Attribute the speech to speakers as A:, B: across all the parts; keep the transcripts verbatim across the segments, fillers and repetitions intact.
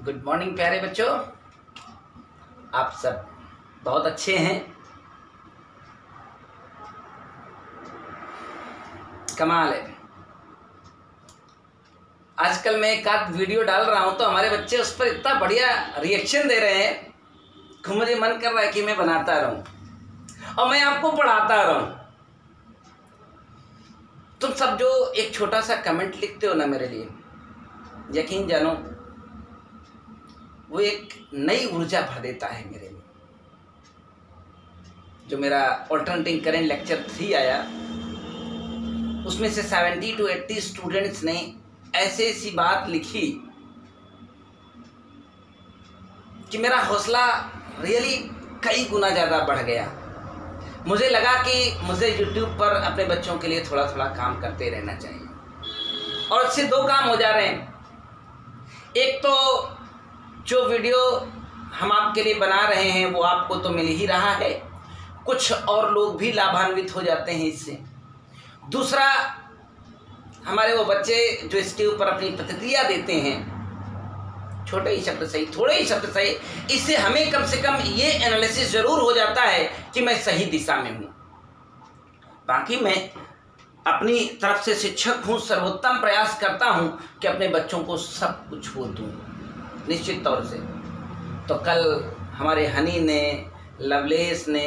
A: Good morning प्यारे बच्चों, आप सब बहुत अच्छे हैं। कमाल है। आजकल मैं एक आध वीडियो डाल रहा हूं तो हमारे बच्चे उस पर इतना बढ़िया रिएक्शन दे रहे हैं कि मुझे मन कर रहा है कि मैं बनाता रहूं और मैं आपको पढ़ाता रहूं। तुम सब जो एक छोटा सा कमेंट लिखते हो ना मेरे लिए, यकीन जानो वो एक नई ऊर्जा भर देता है मेरे में। जो मेरा ऑल्टरनेटिंग करंट लेक्चर थ्री आया उसमें से सेवेंटी टू एट्टी स्टूडेंट्स ने ऐसे ऐसी बात लिखी कि मेरा हौसला रियली कई गुना ज़्यादा बढ़ गया। मुझे लगा कि मुझे यूट्यूब पर अपने बच्चों के लिए थोड़ा थोड़ा काम करते रहना चाहिए और इससे दो काम हो जा रहे हैं। एक तो जो वीडियो हम आपके लिए बना रहे हैं वो आपको तो मिल ही रहा है, कुछ और लोग भी लाभान्वित हो जाते हैं इससे। दूसरा, हमारे वो बच्चे जो इसके ऊपर अपनी प्रतिक्रिया देते हैं, छोटे ही शब्द सही, थोड़े ही शब्द सही, इससे हमें कम से कम ये एनालिसिस जरूर हो जाता है कि मैं सही दिशा में हूँ। बाकी मैं अपनी तरफ से शिक्षक हूँ, सर्वोत्तम प्रयास करता हूँ कि अपने बच्चों को सब कुछ वो दूँ निश्चित तौर से। तो कल हमारे हनी ने, लवलेश ने,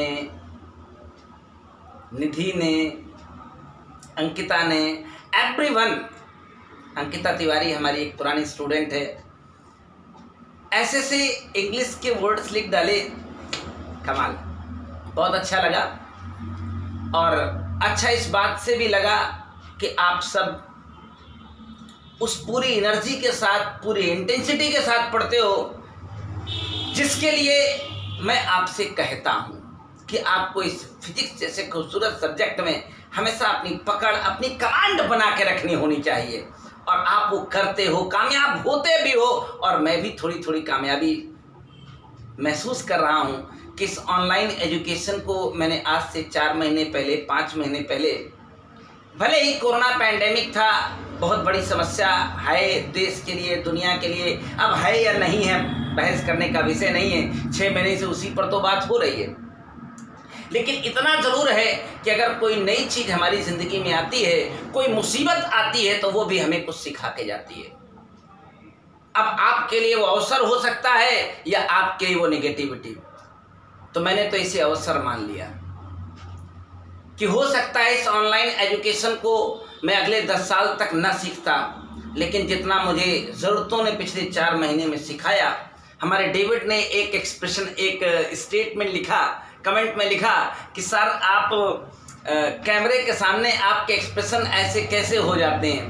A: निधि ने, अंकिता ने, एवरीवन, अंकिता तिवारी हमारी एक पुरानी स्टूडेंट है, ऐसे से इंग्लिश के वर्ड्स लिख डाले। कमाल, बहुत अच्छा लगा। और अच्छा इस बात से भी लगा कि आप सब उस पूरी एनर्जी के साथ, पूरी इंटेंसिटी के साथ पढ़ते हो जिसके लिए मैं आपसे कहता हूँ कि आपको इस फिजिक्स जैसे खूबसूरत सब्जेक्ट में हमेशा अपनी पकड़, अपनी कमांड बना के रखनी होनी चाहिए। और आप वो करते हो, कामयाब होते भी हो। और मैं भी थोड़ी थोड़ी कामयाबी महसूस कर रहा हूँ कि इस ऑनलाइन एजुकेशन को मैंने आज से चार महीने पहले, पाँच महीने पहले, भले ही कोरोना पैंडेमिक था, बहुत बड़ी समस्या है देश के लिए, दुनिया के लिए, अब है या नहीं है बहस करने का विषय नहीं है, छः महीने से उसी पर तो बात हो रही है। लेकिन इतना ज़रूर है कि अगर कोई नई चीज़ हमारी ज़िंदगी में आती है, कोई मुसीबत आती है, तो वो भी हमें कुछ सिखा के जाती है। अब आपके लिए वो अवसर हो सकता है या आपके लिए वो नेगेटिविटी। तो मैंने तो इसे अवसर मान लिया कि हो सकता है इस ऑनलाइन एजुकेशन को मैं अगले दस साल तक न सीखता, लेकिन जितना मुझे ज़रूरतों ने पिछले चार महीने में सिखाया। हमारे डेविड ने एक एक्सप्रेशन, एक स्टेटमेंट लिखा, कमेंट में लिखा कि सर आप आ, कैमरे के सामने आपके एक्सप्रेशन ऐसे कैसे हो जाते हैं।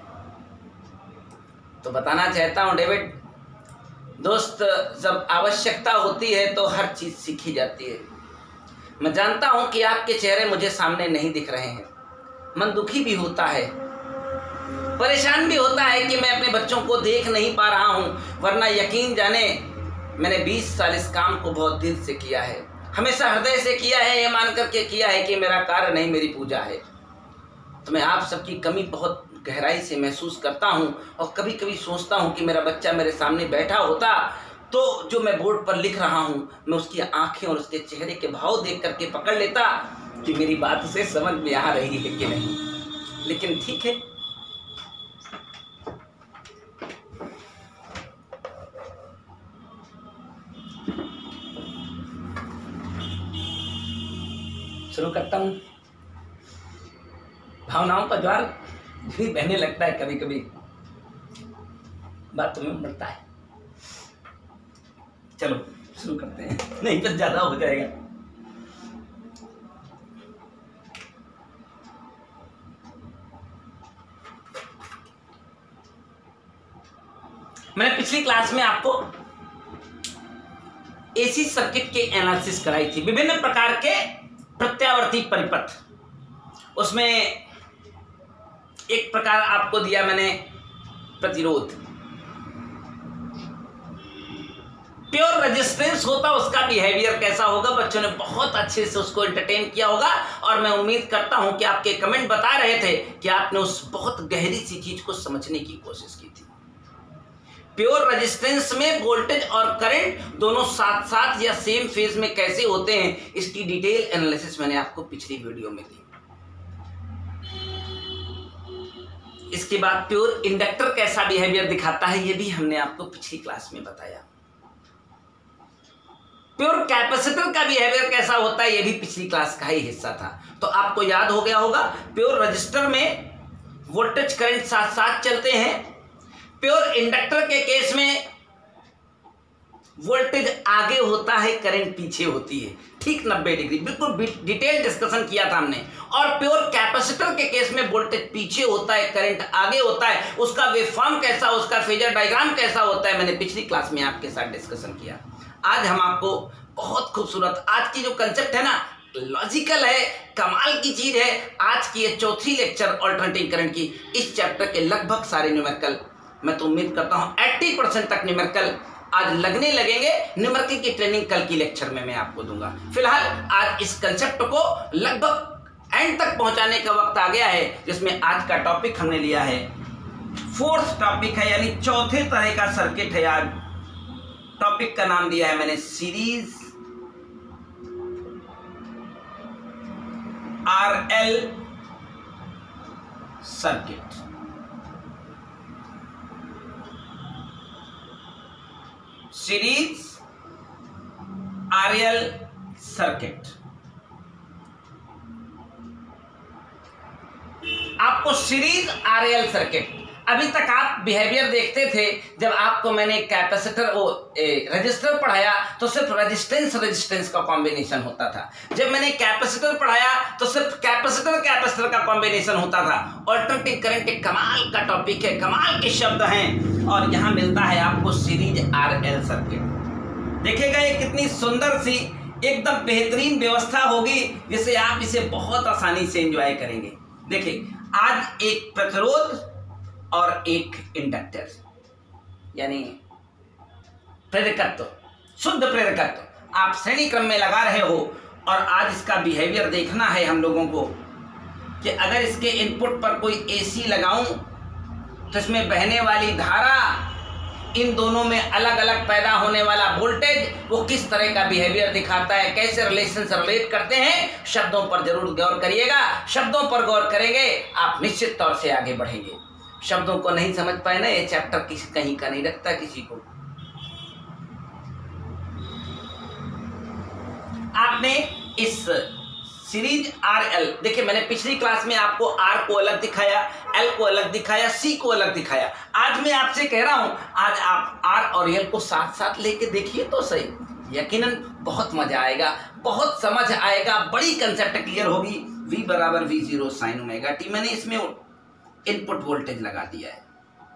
A: तो बताना चाहता हूँ डेविड दोस्त, जब आवश्यकता होती है तो हर चीज़ सीखी जाती है। मैं जानता हूं कि आपके चेहरे मुझे सामने नहीं दिख रहे हैं, मन दुखी भी होता है, परेशान भी होता है कि मैं अपने बच्चों को देख नहीं पा रहा हूं। वरना यकीन जाने मैंने बीस साल इस काम को बहुत दिल से किया है, हमेशा हृदय से किया है, ये मान करके किया है कि मेरा कार्य नहीं मेरी पूजा है। तो मैं आप सबकी कमी बहुत गहराई से महसूस करता हूं और कभी कभी सोचता हूं कि मेरा बच्चा मेरे सामने बैठा होता तो जो मैं बोर्ड पर लिख रहा हूं, मैं उसकी आंखें और उसके चेहरे के भाव देख करके पकड़ लेता कि मेरी बात उसे समझ में आ रही है कि नहीं। लेकिन ठीक है, शुरू करता हूं। भावनाओं का ज्वार भी बहने लगता है कभी कभी, बात तुम्हें बढ़ता है। चलो शुरू करते हैं, नहीं तो ज्यादा हो जाएगा। मैंने पिछली क्लास में आपको एसी सर्किट के एनालिसिस कराई थी, विभिन्न प्रकार के प्रत्यावर्ती परिपथ। उसमें एक प्रकार आपको दिया मैंने प्रतिरोध, प्योर रेजिस्टेंस होता उसका बिहेवियर कैसा होगा। बच्चों ने बहुत अच्छे से उसको एंटरटेन किया होगा और मैं उम्मीद करता हूं कि आपके कमेंट बता रहे थे कि आपने उस बहुत गहरी सी चीज को समझने की कोशिश की थी। प्योर रेजिस्टेंस में वोल्टेज और करंट दोनों साथ साथ या सेम फेज में कैसे होते हैं, इसकी डिटेल एनालिसिस मैंने आपको पिछली वीडियो में दी। इसके बाद प्योर इंडक्टर कैसा बिहेवियर दिखाता है, ये भी हमने आपको पिछली क्लास में बताया। प्योर कैपेसिटर का बिहेवियर कैसा होता है, ये भी पिछली क्लास का ही हिस्सा था। तो आपको याद हो गया होगा, प्योर रजिस्टर में वोल्टेज करंट साथ साथ चलते हैं, प्योर इंडक्टर के केस में वोल्टेज आगे होता है, करंट पीछे होती है, ठीक नब्बे डिग्री, बिल्कुल डिटेल डिस्कशन किया था हमने। और प्योर कैपेसिटर के केस में वोल्टेज पीछे होता है, करंट आगे होता है, उसका वेवफॉर्म कैसा, उसका फेजर डायग्राम कैसा होता है, मैंने पिछली क्लास में आपके साथ डिस्कशन किया। आज हम आपको बहुत खूबसूरत, आज की जो कंसेप्ट है ना, लॉजिकल है, कमाल की चीज है। आज की ये चौथी लेक्चर अल्टरनेटिंग करंट की, इस चैप्टर के लगभग सारे न्यूमेरिकल, मैं तो उम्मीद करता हूं अस्सी परसेंट तक न्यूमेरिकल आज लगने लगेंगे। न्यूमेरिकल की ट्रेनिंग कल की लेक्चर में मैं आपको दूंगा। फिलहाल आज इस कंसेप्ट को लगभग एंड तक पहुंचाने का वक्त आ गया है, जिसमें आज का टॉपिक हमने लिया है, फोर्थ टॉपिक है, यानी चौथे तरह का सर्किट है। आज टॉपिक का नाम दिया है मैंने series R L circuit. Series R L circuit. आपको सीरीज आर एल सर्किट, अभी तक आप बिहेवियर देखते थे, जब आपको मैंने कैपेसिटर वो रजिस्टर पढ़ाया तो सिर्फ रेजिस्टेंस रेजिस्टेंस का कॉम्बिनेशन होता था। जब मैंने कैपेसिटर पढ़ाया तो सिर्फ कैपेसिटर कैपेसिटर का कॉम्बिनेशन होता था। अल्टरनेटिंग करंट एक कमाल का टॉपिक है, कमाल के शब्द हैं, और यहां मिलता है आपको सीरीज आर एल सर्किट। देखिएगा ये कितनी सुंदर सी एकदम बेहतरीन व्यवस्था होगी, जिसे आप इसे बहुत आसानी से एंजॉय करेंगे। देखिए, आज एक प्रतिरोध और एक इंडक्टर, यानी प्रेरकत्व, शुद्ध प्रेरकत्व आप श्रेणी क्रम में लगा रहे हो, और आज इसका बिहेवियर देखना है हम लोगों को कि अगर इसके इनपुट पर कोई एसी लगाऊं तो इसमें बहने वाली धारा, इन दोनों में अलग अलग पैदा होने वाला वोल्टेज, वो किस तरह का बिहेवियर दिखाता है, कैसे रिलेशन से रिलेट करते हैं। शब्दों पर जरूर गौर करिएगा, शब्दों पर गौर करेंगे आप निश्चित तौर से आगे बढ़ेंगे। शब्दों को नहीं समझ पाए ना, ये चैप्टर किसी कहीं का नहीं रखता किसी को। आपने इस सीरीज आर एल, देखिए मैंने पिछली क्लास में आपको आर को अलग दिखाया, एल को अलग दिखाया, सी को अलग दिखाया। आज मैं आपसे कह रहा हूं, आज आप आर और एल को साथ साथ लेके देखिए तो सही, यकीनन बहुत मजा आएगा, बहुत समझ आएगा, बड़ी कंसेप्ट क्लियर होगी। V बराबर V zero sine omega t, मैंने इसमें इनपुट वोल्टेज लगा दिया है,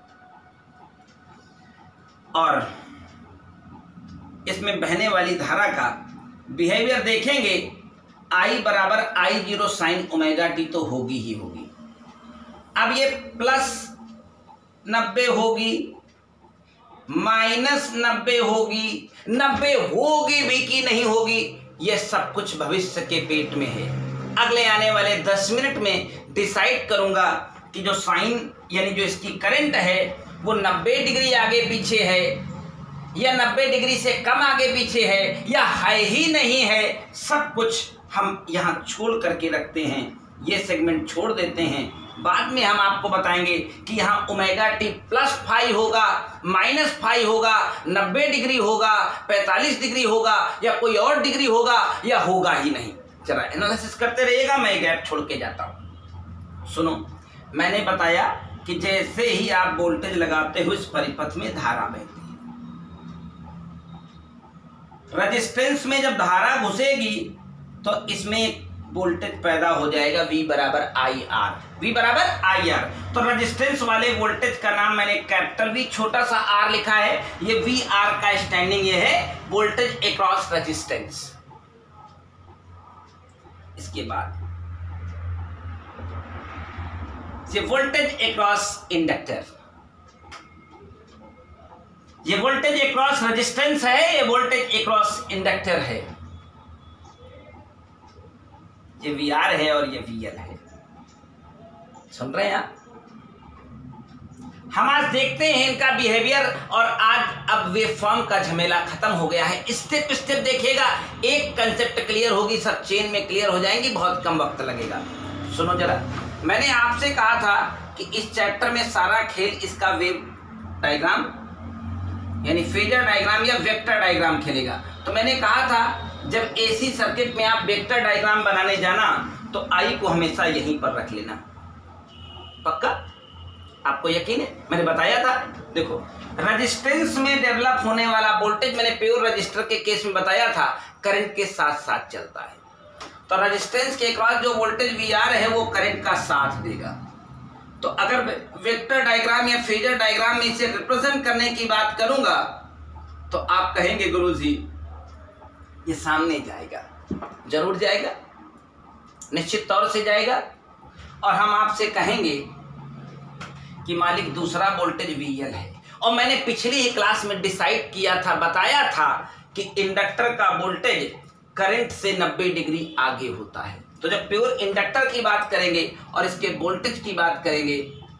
A: और इसमें बहने वाली धारा का बिहेवियर देखेंगे। I बराबर I zero sine omega t तो होगी ही होगी। अब ये प्लस नब्बे होगी, माइनस नब्बे होगी, नब्बे होगी भी कि नहीं होगी, ये सब कुछ भविष्य के पेट में है। अगले आने वाले दस मिनट में डिसाइड करूंगा कि जो साइन यानी जो इसकी करंट है वो नब्बे डिग्री आगे पीछे है, या नब्बे डिग्री से कम आगे पीछे है, या है ही नहीं है। सब कुछ हम यहाँ छोड़ करके रखते हैं, ये सेगमेंट छोड़ देते हैं। बाद में हम आपको बताएंगे कि यहाँ ओमेगा टी प्लस फाइव होगा, माइनस फाइव होगा, नब्बे डिग्री होगा, पैंतालीस डिग्री होगा, या कोई और डिग्री होगा, या होगा ही नहीं। जरा एनालिसिस करते रहिएगा, मैं गैप छोड़ के जाता हूँ। सुनो, मैंने बताया कि जैसे ही आप वोल्टेज लगाते हो इस परिपथ में धारा बहती है। रेजिस्टेंस में जब धारा घुसेगी तो इसमें वोल्टेज पैदा हो जाएगा V बराबर आई आर, V बराबर आई आर। तो रेजिस्टेंस वाले वोल्टेज का नाम मैंने कैपिटल V छोटा सा R लिखा है, ये V R का स्टैंडिंग ये है, वोल्टेज अक्रॉस रेजिस्टेंस। इसके बाद ये वोल्टेज अक्रॉस इंडक्टर, ये वोल्टेज अक्रॉस रेजिस्टेंस है, ये वोल्टेज अक्रॉस इंडक्टर है। ये वी आर है और ये वी एल है। सुन रहे हैं आप? हम आज देखते हैं इनका बिहेवियर, और आज अब वेव फॉर्म का झमेला खत्म हो गया है। स्टेप स्टेप देखिएगा, एक कंसेप्ट क्लियर होगी, सब चेन में क्लियर हो जाएंगी, बहुत कम वक्त लगेगा। सुनो जरा, मैंने आपसे कहा था कि इस चैप्टर में सारा खेल इसका वेव डायग्राम यानी फेजर डायग्राम या वेक्टर डायग्राम खेलेगा। तो मैंने कहा था जब एसी सर्किट में आप वेक्टर डायग्राम बनाने जाना तो आई को हमेशा यहीं पर रख लेना। पक्का? आपको यकीन है? मैंने बताया था। देखो, रेजिस्टेंस में डेवलप होने वाला वोल्टेज मैंने प्योर रजिस्टर के केस में बताया था करंट के साथ साथ चलता है। तो रेजिस्टेंस के बाद जो वोल्टेज वी आर है वो करंट का साथ देगा। तो अगर वेक्टर डायग्राम या फेजर डायग्राम में इसे रिप्रेजेंट करने की बात करूंगा तो आप कहेंगे गुरुजी ये सामने जाएगा। जरूर जाएगा, निश्चित तौर से जाएगा। और हम आपसे कहेंगे कि मालिक दूसरा वोल्टेज वी एल है। और मैंने पिछली ही क्लास में डिसाइड किया था, बताया था कि इंडक्टर का वोल्टेज करंट से नब्बे डिग्री आगे होता है। तो जब प्योर इंडक्टर की बात करेंगे और इसके वोल्टेज की बात करेंगे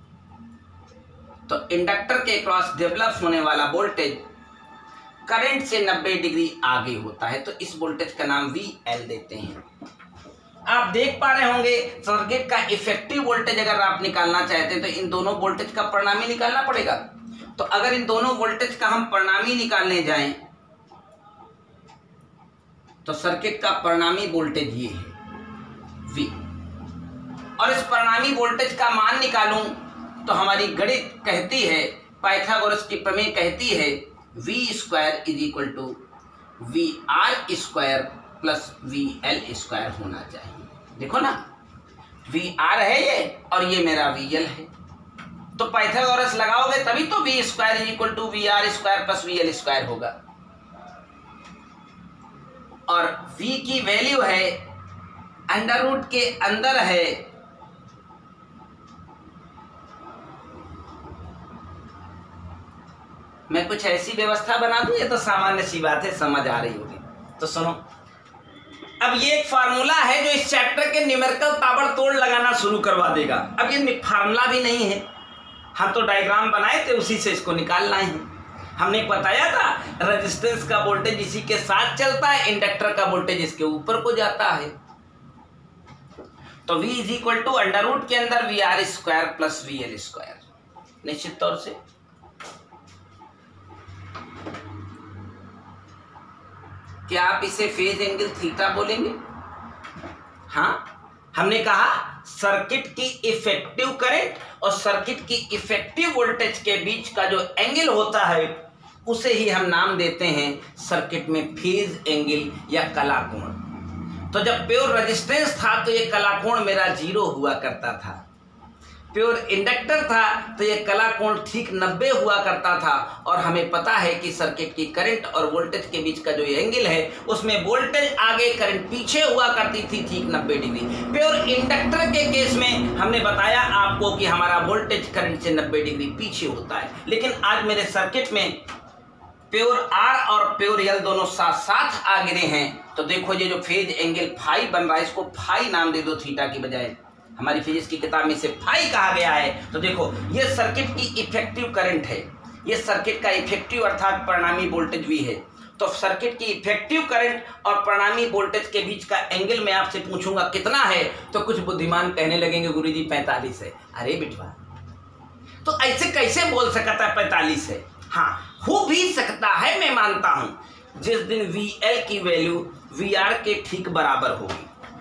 A: तो इंडक्टर के क्रॉस डेवलप होने वाला वोल्टेज करंट से नब्बे डिग्री आगे होता है। तो इस वोल्टेज का नाम वी एल देते हैं। आप देख पा रहे होंगे सर्किट का इफेक्टिव वोल्टेज अगर आप निकालना चाहते हैं तो इन दोनों वोल्टेज का परिणामी निकालना पड़ेगा। तो अगर इन दोनों वोल्टेज का हम परिणामी निकालने जाएं तो सर्किट का परिणामी वोल्टेज ये है V, और इस परिणामी वोल्टेज का मान निकालूं तो हमारी गणित कहती है, पाइथागोरस की प्रमेय कहती है V square is equal to V R square plus V L square होना चाहिए। देखो ना, वी आर है ये और ये मेरा वी एल है। तो पाइथागोरस लगाओगे तभी तो V square is equal to V R square plus V L square होगा। और V की वैल्यू है अंडर रूट के अंदर है मैं कुछ ऐसी व्यवस्था बना दूं, ये तो सामान्य सी बात है, समझ आ रही होगी। तो सुनो, अब ये एक फार्मूला है जो इस चैप्टर के न्यूमेरिकल ताबड़तोड़ लगाना शुरू करवा देगा। अब ये फार्मूला भी नहीं है, हम तो डायग्राम बनाए थे, उसी से इसको निकालना है। हमने बताया था रेजिस्टेंस का वोल्टेज इसी के साथ चलता है, इंडक्टर का वोल्टेज इसके ऊपर को जाता है। तो V is equal to under root के अंदर V R square plus V L square. निश्चित तौर से क्या आप इसे फेज एंगल थीटा बोलेंगे? हाँ, हमने कहा सर्किट की इफेक्टिव करंट और सर्किट की इफेक्टिव वोल्टेज के बीच का जो एंगल होता है उसे ही हम नाम देते हैं सर्किट में फेज एंगल या कलाकोण। तो जब प्योर रेजिस्टेंस था तो ये कलाकोण मेरा जीरो हुआ करता था, प्योर इंडक्टर था तो ये कलाकोण ठीक नब्बे हुआ करता था। और हमें पता है कि सर्किट की करंट और वोल्टेज के बीच का जो एंगल है उसमें वोल्टेज आगे करंट पीछे हुआ करती थी ठीक नब्बे डिग्री। प्योर इंडक्टर के केस में हमने बताया आपको कि हमारा वोल्टेज करंट से नब्बे डिग्री पीछे होता है। लेकिन आज मेरे सर्किट में प्योर आर और प्योर एल दोनों साथ साथ आ गिरे हैं। तो देखो ये जो फेज एंगल फाई बन रहा है इसको फाई नाम दे दो थीटा की बजाय। हमारी फिजिक्स की किताब में इसे फाई कहा गया है। तो देखो ये सर्किट की इफेक्टिव करंट है, ये सर्किट का इफेक्टिव अर्थात परिणामी वोल्टेज भी है। तो सर्किट की इफेक्टिव करंट और परिणामी वोल्टेज के बीच का एंगल मैं आपसे पूछूंगा कितना है, तो कुछ बुद्धिमान कहने लगेंगे गुरुजी पैंतालीस है। अरे बिटवा, तो ऐसे कैसे बोल सकता है पैंतालीस है? हाँ, हो भी सकता है, मैं मानता हूं। जिस दिन वी एल की वैल्यू वी आर के ठीक बराबर होगी,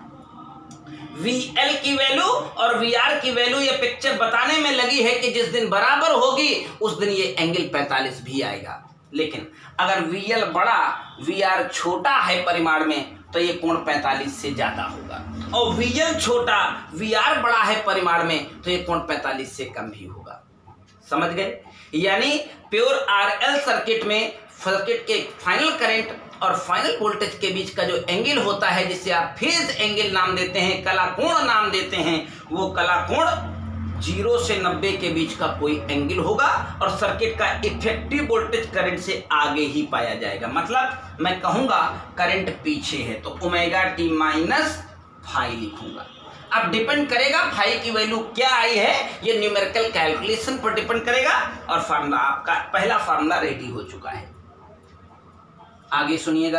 A: वी एल की वैल्यू और वी आर की वैल्यू ये पिक्चर बताने में लगी है कि जिस दिन बराबर होगी उस दिन ये एंगल पैंतालीस भी आएगा। लेकिन अगर वी एल बड़ा वी आर छोटा है परिमाण में तो ये कोण पैंतालीस से ज्यादा होगा, और वी एल छोटा वी आर बड़ा है परिमाण में तो ये कोण पैंतालीस से कम भी होगा। समझ गए? यानी प्योर आरएल सर्किट में सर्किट के फाइनल करंट और फाइनल वोल्टेज के बीच का जो एंगल होता है जिसे आप फेज एंगल नाम देते हैं, कलाकोण नाम देते हैं, वो कलाकोण जीरो से नब्बे के बीच का कोई एंगल होगा और सर्किट का इफेक्टिव वोल्टेज करंट से आगे ही पाया जाएगा। मतलब मैं कहूंगा करंट पीछे है तो ओमेगा टी माइनस फाई लिखूंगा। अब डिपेंड करेगा फाई की वैल्यू क्या आई है, ये न्यूमेरिकल कैलकुलेशन पर डिपेंड करेगा। और फार्मूला आपका पहला फार्मूला रेडी हो चुका है। आगे सुनिएगा,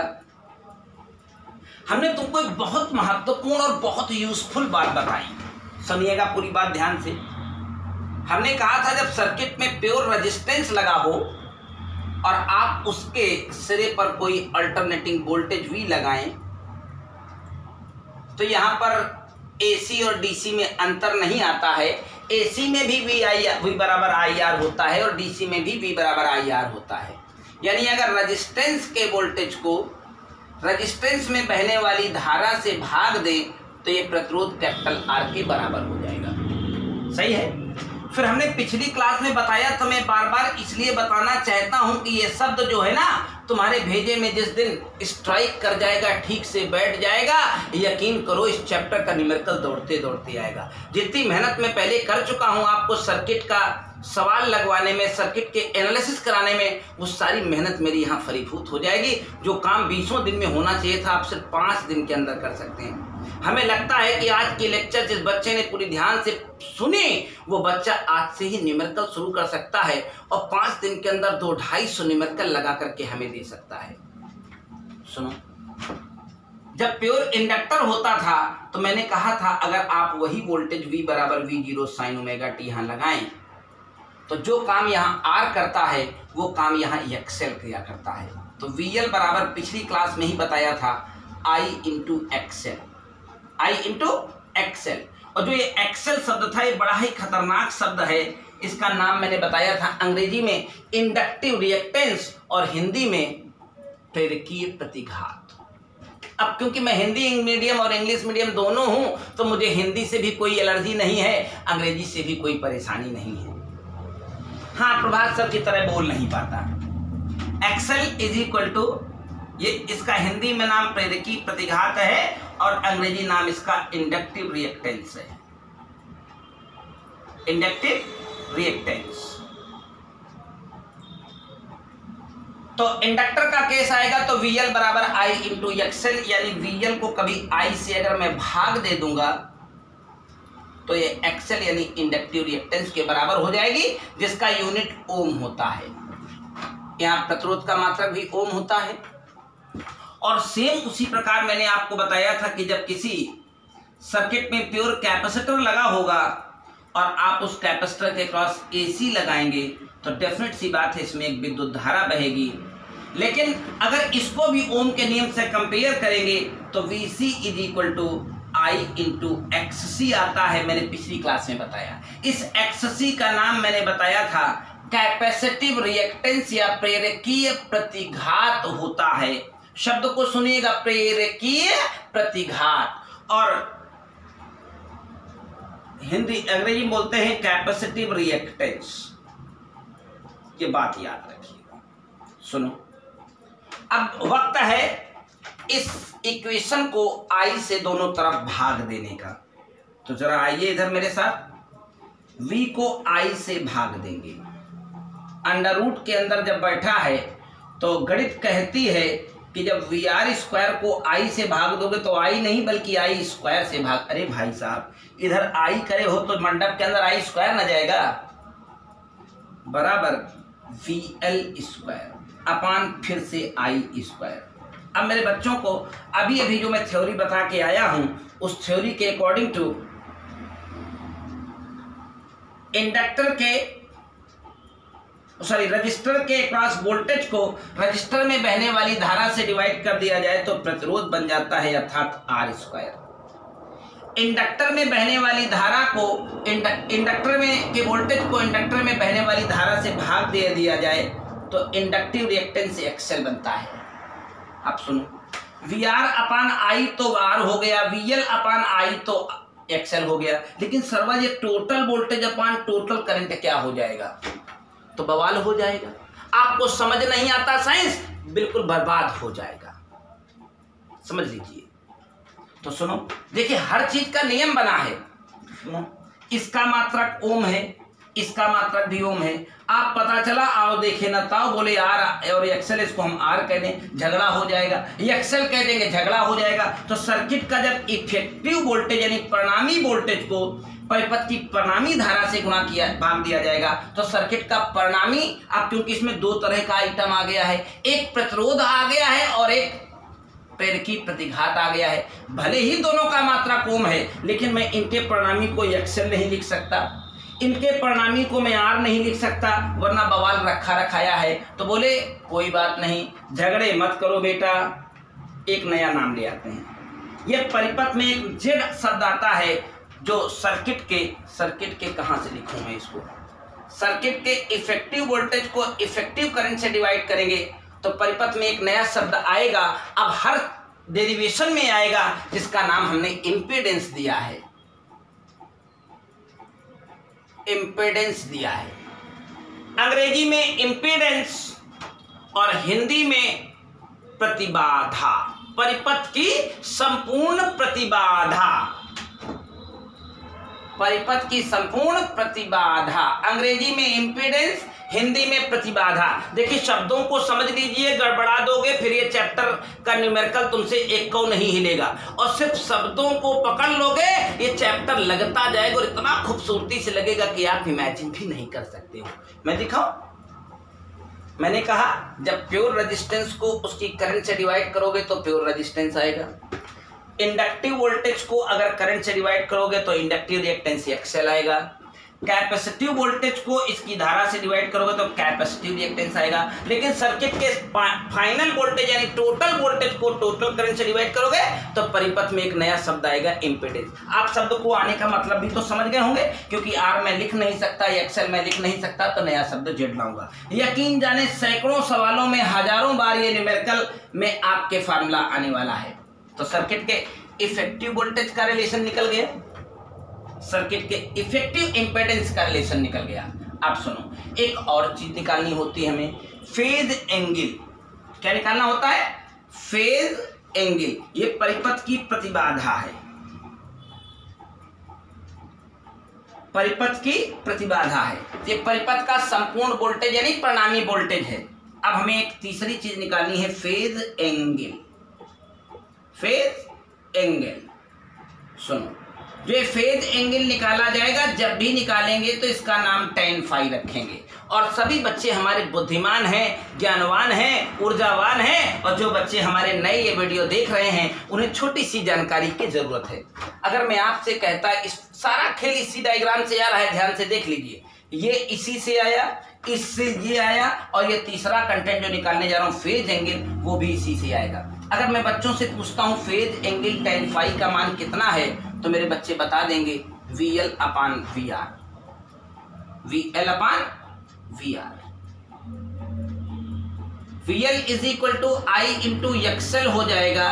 A: हमने तुमको एक बहुत महत्वपूर्ण और बहुत यूजफुल बात बताई, सुनिएगा पूरी बात ध्यान से। हमने कहा था जब सर्किट में प्योर रेजिस्टेंस लगा हो और आप उसके सिरे पर कोई अल्टरनेटिंग वोल्टेज वी लगाएं तो यहां पर एसी और डीसी में अंतर नहीं आता है। एसी में भी वी आई वी बराबर आई आर होता है और डीसी में भी वी बराबर आई आर होता है। यानी अगर रेजिस्टेंस के वोल्टेज को रेजिस्टेंस में बहने वाली धारा से भाग दें तो ये प्रतिरोध कैपिटल आर के बराबर हो जाएगा। सही है। फिर हमने पिछली क्लास में बताया, तो मैं बार बार इसलिए बताना चाहता हूं कि ये शब्द जो है ना तुम्हारे भेजे में जिस दिन स्ट्राइक कर जाएगा, ठीक से बैठ जाएगा, यकीन करो इस चैप्टर का न्यूमेरिकल दौड़ते दौड़ते आएगा। जितनी मेहनत मैं पहले कर चुका हूं आपको सर्किट का सवाल लगवाने में, सर्किट के एनालिसिस कराने में, वो सारी मेहनत मेरी यहाँ फलीभूत हो जाएगी। जो काम बीसों दिन में होना चाहिए था आप सिर्फ पाँच दिन के अंदर कर सकते हैं। हमें लगता है कि आज के लेक्चर जिस बच्चे ने पूरी ध्यान से सुने वो बच्चा आज से ही न्यूमेरिकल शुरू कर सकता है और पाँच दिन के अंदर दो ढाई सौ न्यूमेरिकल लगा करके हमें दे सकता है। सुनो, जब प्योर इंडक्टर होता था तो मैंने कहा था अगर आप वही वोल्टेज V बराबर V zero sine omega t यहाँ लगाएं तो जो काम यहाँ R करता है वो काम यहाँ एक्सेल किया करता है। तो वी एल बराबर पिछली क्लास में ही बताया था I into XL, I into XL. और जो ये एक्सेल शब्द था ये बड़ा ही खतरनाक शब्द है। इसका नाम मैंने बताया था अंग्रेजी में इंडक्टिव रिएक्टेंस और हिंदी में प्रेरकीय प्रतिघात। अब क्योंकि मैं हिंदी मीडियम और इंग्लिश मीडियम दोनों हूं तो मुझे हिंदी से भी कोई एलर्जी नहीं है, अंग्रेजी से भी कोई परेशानी नहीं है। हाँ, प्रभात सर की तरह बोल नहीं पाता। एक्सेल इज इक्वल टू, ये इसका हिंदी में नाम प्रेरकीय प्रतिघात है और अंग्रेजी नाम इसका इंडक्टिव रिएक्टेंस है। Inductive reactance. तो इंडक्टर का केस आएगा तो वी एल बराबर आई इंटू एक्सेल, यानी वी एल को कभी आई से अगर मैं भाग दे दूंगा तो ये एक्सेल यानी इंडक्टिव रिएक्टेंस के बराबर हो जाएगी, जिसका यूनिट ओम होता है। यहाँ प्रतिरोध का मात्रक भी ओम होता है। और सेम उसी प्रकार मैंने आपको बताया था कि जब किसी सर्किट में प्योर कैपेसिटर लगा होगा और आप उस कैपेसिटर के क्रॉस एसी लगाएंगे तो डेफिनेट सी बात है इसमें एक विद्युत धारा बहेगी। लेकिन अगर इसको भी ओम के नियम से कंपेयर करेंगे तो V C is equal to I into X C आता है। मैंने पिछली क्लास में बताया। इस एक्स सी का नाम मैंने बताया था कैपेसिटिव रिएक्टेंस या प्रेरकीय प्रतिघात होता है। शब्द को सुनिएगा, प्रेरकीय प्रतिघात। और हिंदी अंग्रेजी में बोलते हैं कैपेसिटिव रिएक्टेंस। ये बात याद रखिएगा। सुनो, अब वक्त है इस इक्वेशन को आई से दोनों तरफ भाग देने का। तो जरा आइए इधर मेरे साथ। v को i से भाग देंगे। अंडर रूट के अंदर जब बैठा है तो गणित कहती है कि जब वी आर स्क्वायर को i से भाग दोगे तो i नहीं बल्कि i स्क्वायर से भाग। अरे भाई साहब, इधर i करे हो तो मंडप के अंदर i स्क्वायर ना जाएगा, बराबर वी एल स्क्वायर अपान फिर से i स्क्वायर। अब मेरे बच्चों को अभी अभी जो मैं थ्योरी बता के आया हूं उस थ्योरी के अकॉर्डिंग टू इंडक्टर के सॉरी रजिस्टर के क्रॉस वोल्टेज को रजिस्टर में बहने वाली धारा से डिवाइड कर दिया जाए तो प्रतिरोध बन जाता है अर्थात आर स्क्वायर। इंडक्टर में बहने वाली धारा को इंडक्टर में के वोल्टेज को इंडक्टर में बहने वाली धारा से भाग दे दिया जाए तो इंडक्टिव रिएक्टेंस एक्सेल बनता है। आप सुनो, वी आर अपान आई तो आर हो गया, वी एल अपान आई तो एक्सेल हो गया। लेकिन सर्वा ये total voltage upon total current क्या हो जाएगा? तो बवाल हो जाएगा। आपको समझ नहीं आता साइंस, बिल्कुल बर्बाद हो जाएगा। समझ लीजिए। तो सुनो, देखिए हर चीज का नियम बना है। सुनो, इसका मात्रक ओम है, इसका मात्रक भी ओम है। आप पता चला आओ देखे ना ताओ बोले आर और एक्सेल, इसको हम आर कह दें, झगड़ा हो जाएगा। एक्सेल कह देंगे, झगड़ा हो जाएगा। तो सर्किट का जब इफेक्टिव वोल्टेज यानी परिणामी वोल्टेज को परिपथ की परिणामी धारा से गुणा किया भाग दिया जाएगा तो सर्किट का परिणामी, अब क्योंकि इसमें दो तरह का आइटम आ गया है, एक प्रतिरोध आ गया है और एक प्रेरकी प्रतिघात आ गया है। भले ही दोनों का मात्रा ओम है, लेकिन मैं इनके परिणामी को एक्सेल नहीं लिख सकता, इनके परिणामी को मैं आर नहीं लिख सकता, वरना बवाल रखा रखाया है। तो बोले कोई बात नहीं, झगड़े मत करो बेटा, एक नया नाम ले आते हैं। यह परिपथ में एक जेड शब्द आता है जो सर्किट के सर्किट के कहां से लिखूं मैं इसको, सर्किट के इफेक्टिव वोल्टेज को इफेक्टिव करंट से डिवाइड करेंगे तो परिपथ में एक नया शब्द आएगा। अब हर डेरिवेशन में आएगा जिसका नाम हमने इम्पीडेंस दिया है, इम्पीडेंस दिया है। अंग्रेजी में इम्पीडेंस और हिंदी में प्रतिबाधा, परिपथ की संपूर्ण प्रतिबाधा, परिपथ की संपूर्ण प्रतिबाधा। अंग्रेजी में इम्पीडेंस, हिंदी में प्रतिबाधा। देखिए शब्दों को समझ लीजिए, गड़बड़ा दोगे फिर ये चैप्टर का न्यूमेरिकल तुमसे एक को नहीं हिलेगा, और सिर्फ शब्दों को पकड़ लोगे ये चैप्टर लगता जाएगा और इतना खूबसूरती से लगेगा कि आप इमेजिन भी नहीं कर सकते हो। मैं दिखाऊं, मैंने कहा जब प्योर रेजिस्टेंस को उसकी करंट से डिवाइड करोगे तो प्योर रेजिस्टेंस आएगा। इंडक्टिव वोल्टेज को अगर करंट से डिवाइड करोगे तो इंडक्टिव रिएक्टेंस एक्सेल आएगा। कैपेसिटिव वोल्टेज को इसकी धारा से डिवाइड करोगे तो कैपेसिटिव रिएक्टेंस आएगा। लेकिन सर्किट के फाइनल वोल्टेज यानी टोटल वोल्टेज को टोटल करंट से डिवाइड करोगे तो परिपथ में एक नया शब्द आएगा इम्पीडेंस। आप शब्द को आने का मतलब भी तो समझ गए होंगे, क्योंकि आर में लिख नहीं सकता, एक्सेल में लिख नहीं सकता, तो नया शब्द जेड लाऊंगा। यकीन जाने सैकड़ों सवालों में हजारों बार ये न्यूमेरिकल में आपके फार्मूला आने वाला है। तो सर्किट के इफेक्टिव वोल्टेज का रिलेशन निकल गया, सर्किट के इफेक्टिव इंपेडेंस का रिलेशन निकल गया। अब सुनो, एक और चीज निकालनी होती है हमें, फेज एंगल। क्या निकालना होता है? Phase angle. ये परिपथ की प्रतिबाधा है, परिपथ की प्रतिबाधा है। ये परिपथ का संपूर्ण वोल्टेज यानी परिणामी वोल्टेज है। अब हमें एक तीसरी चीज निकालनी है, फेज एंगल। फेज एंगल सुनो, जो फेज एंगल निकाला जाएगा, जब भी निकालेंगे तो इसका नाम टेन फाई रखेंगे। और सभी बच्चे हमारे बुद्धिमान हैं, ज्ञानवान हैं, ऊर्जावान हैं, और जो बच्चे हमारे नए ये वीडियो देख रहे हैं उन्हें छोटी सी जानकारी की जरूरत है। अगर मैं आपसे कहता इस सारा खेल इसी डायग्राम से आ रहा है, ध्यान से देख लीजिए, ये इसी से आया, इससे ये आया, और ये तीसरा कंटेंट जो निकालने जा रहा हूँ फेज एंगल, वो भी इसी से आएगा। अगर मैं बच्चों से पूछता हूँ फेज एंगल टेन फाई का मान कितना है, तो मेरे बच्चे बता देंगे V L upon V R, V L upon V R. V L is equal to I into XL हो जाएगा,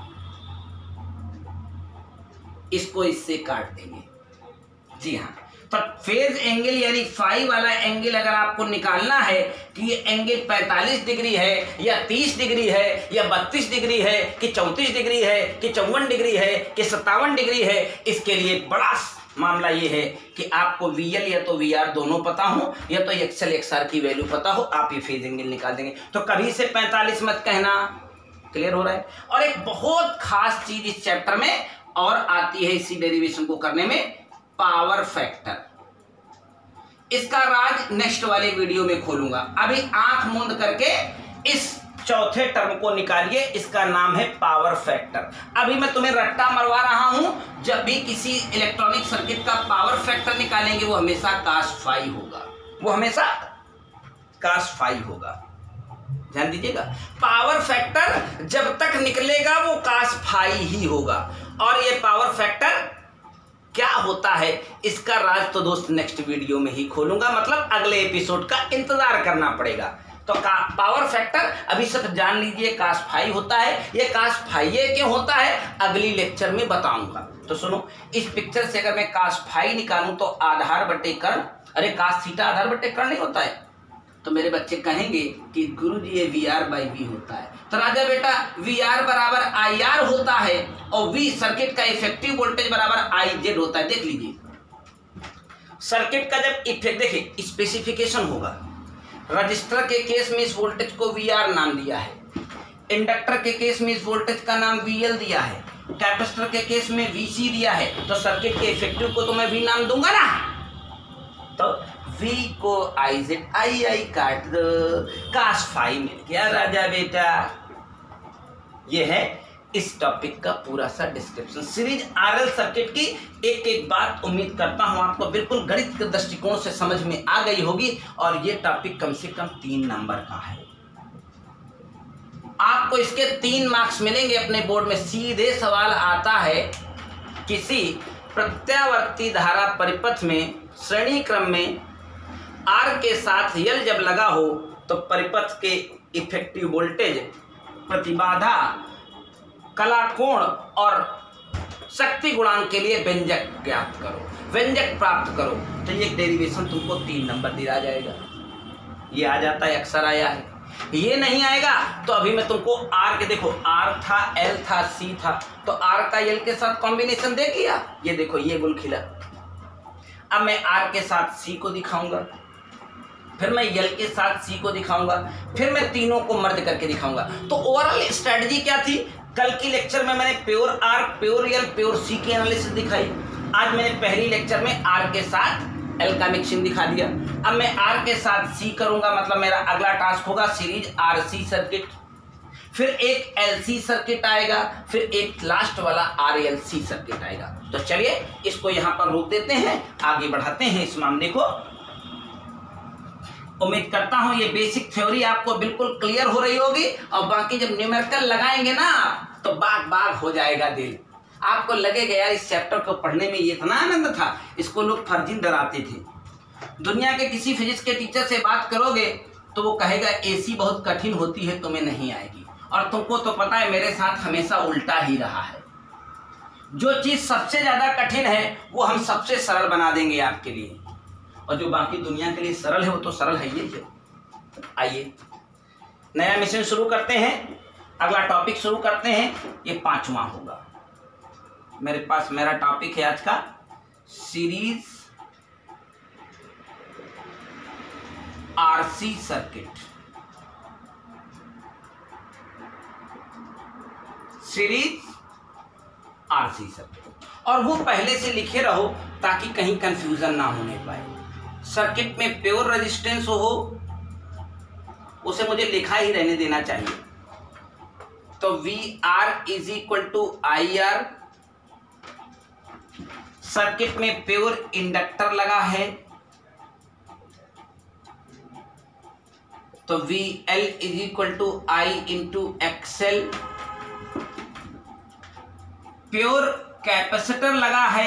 A: इसको इससे काट देंगे। जी हाँ, तो फेज एंगल यानी फाई वाला एंगल अगर आपको निकालना है कि ये एंगल पैंतालीस डिग्री है या तीस डिग्री है या बत्तीस डिग्री है कि चौंतीस डिग्री है कि चौवन डिग्री है कि सत्तावन डिग्री है, इसके लिए बड़ा मामला ये है कि आपको वी एल या तो वी आर दोनों पता हो या तो एक्सेल एक्स आर की वैल्यू पता हो, आप ये फेज एंगल निकाल देंगे। तो कभी से पैंतालीस मत कहना, क्लियर हो रहा है। और एक बहुत खास चीज इस चैप्टर में और आती है इसी डेरिवेशन को करने में, पावर फैक्टर। इसका राज नेक्स्ट वाले वीडियो में खोलूंगा। अभी आंख मूंद करके इस चौथे टर्म को निकालिए, इसका नाम है पावर फैक्टर। अभी मैं तुम्हें रट्टा मरवा रहा हूं, जब भी किसी इलेक्ट्रॉनिक सर्किट का पावर फैक्टर निकालेंगे वो हमेशा कास फाई होगा, वो हमेशा कास फाई होगा। ध्यान दीजिएगा, पावर फैक्टर जब तक निकलेगा वो कास फाई ही होगा। और ये पावर फैक्टर क्या होता है, इसका राज तो दोस्त नेक्स्ट वीडियो में ही खोलूंगा, मतलब अगले एपिसोड का इंतजार करना पड़ेगा। तो पावर फैक्टर अभी सिर्फ जान लीजिए कास फाई होता है, ये कास फाई क्यों होता है अगली लेक्चर में बताऊंगा। तो सुनो, इस पिक्चर से अगर मैं कास फाई निकालूं तो आधार बटे कर्ण, अरे कास थीटा आधार बटे कर्ण नहीं होता है, तो मेरे बच्चे कहेंगे कि गुरुजी ये वी आर बाई वी होता है। तो राजा बेटा वी आर बराबर आई आर होता है और वी सर्किट का इफेक्टिव वोल्टेज बराबर आई जेड होता है। देख लीजिए, सर्किट का जब इफेक्ट देखिए स्पेसिफिकेशन होगा, रजिस्टर के केस में इस वोल्टेज को वी आर नाम दिया है, इंडक्टर के केस में इस वोल्टेज का नाम वी एल दिया है, कैपेसिटर के केस में वी सी दिया है, तो सर्किट के इफेक्टिव को तो मैं वी नाम दूंगा ना। तो V को आई जेड आई आई काट दो, काश फाई मिल गया राजा बेटा। ये है इस टॉपिक का पूरा सा डिस्क्रिप्शन। सीरीज आरएल सर्किट की एक एक बात उम्मीद करता हूं आपको बिल्कुल गणित के दृष्टिकोण से समझ में आ गई होगी, और ये टॉपिक कम से कम तीन नंबर का है। आपको इसके तीन मार्क्स मिलेंगे अपने बोर्ड में। सीधे सवाल आता है, किसी प्रत्यावर्ती धारा परिपथ में श्रेणी क्रम में आर के साथ यल जब लगा हो तो परिपथ के इफेक्टिव वोल्टेज, प्रतिबाधा, कला कोण और शक्ति गुणांक के लिए व्यंजक ज्ञात करो, व्यंजक प्राप्त करो। तो ये डेरिवेशन तुमको तीन नंबर दिया जाएगा। ये आ जाता है, अक्सर आया है। ये नहीं आएगा तो अभी मैं तुमको आर के, देखो आर था, एल था, सी था, तो आर का एल के साथ कॉम्बिनेशन देख लिया। ये देखो ये गुल खिला। अब मैं आर के साथ सी को दिखाऊंगा, फिर मैं यल के साथ सी को दिखाऊंगा, फिर मैं तीनों को मर्ज करके दिखाऊंगा। तो ओवरऑल स्ट्रेटजी क्या थी? कल की लेक्चर में मैंने pure R, pure L, pure C की एनालिसिस दिखाई। आज मैंने पहली लेक्चर में आर के साथ एल का मिक्सिंग दिखा दिया। अब मैं आर के साथ सी करूंगा, मतलब मेरा अगला टास्क होगा सीरीज आर सी सर्किट, फिर एक एल सी सर्किट आएगा, फिर एक लास्ट वाला आर एल सी सर्किट आएगा। तो चलिए इसको यहां पर रोक देते हैं, आगे बढ़ाते हैं इस मामले को। उम्मीद करता हूं ये बेसिक थ्योरी आपको बिल्कुल क्लियर हो रही होगी, और बाकी जब न्यूमेरिकल लगाएंगे ना तो बाग बाग हो जाएगा दिल। आपको लगेगा यार इस चैप्टर को पढ़ने में ये इतना आनंद था, इसको लोग फर्जी डराते थे। दुनिया के किसी फिजिक्स के टीचर से बात करोगे तो वो कहेगा एसी बहुत कठिन होती है, तुम्हें नहीं आएगी। और तुमको तो पता है मेरे साथ हमेशा उल्टा ही रहा है। जो चीज सबसे ज्यादा कठिन है वो हम सबसे सरल बना देंगे आपके लिए, और जो बाकी दुनिया के लिए सरल है वो तो सरल है ही है। आइए नया मिशन शुरू करते हैं, अगला टॉपिक शुरू करते हैं। ये पांचवा होगा मेरे पास। मेरा टॉपिक है आज का series RC circuit. Series RC circuit, और वो पहले से लिखे रहो ताकि कहीं कंफ्यूजन ना होने पाए। सर्किट में प्योर रेजिस्टेंस हो उसे मुझे लिखा ही रहने देना चाहिए। तो V R is equal to I R. Circuit में प्योर इंडक्टर लगा है तो V L is equal to I into XL. Pure capacitor लगा है,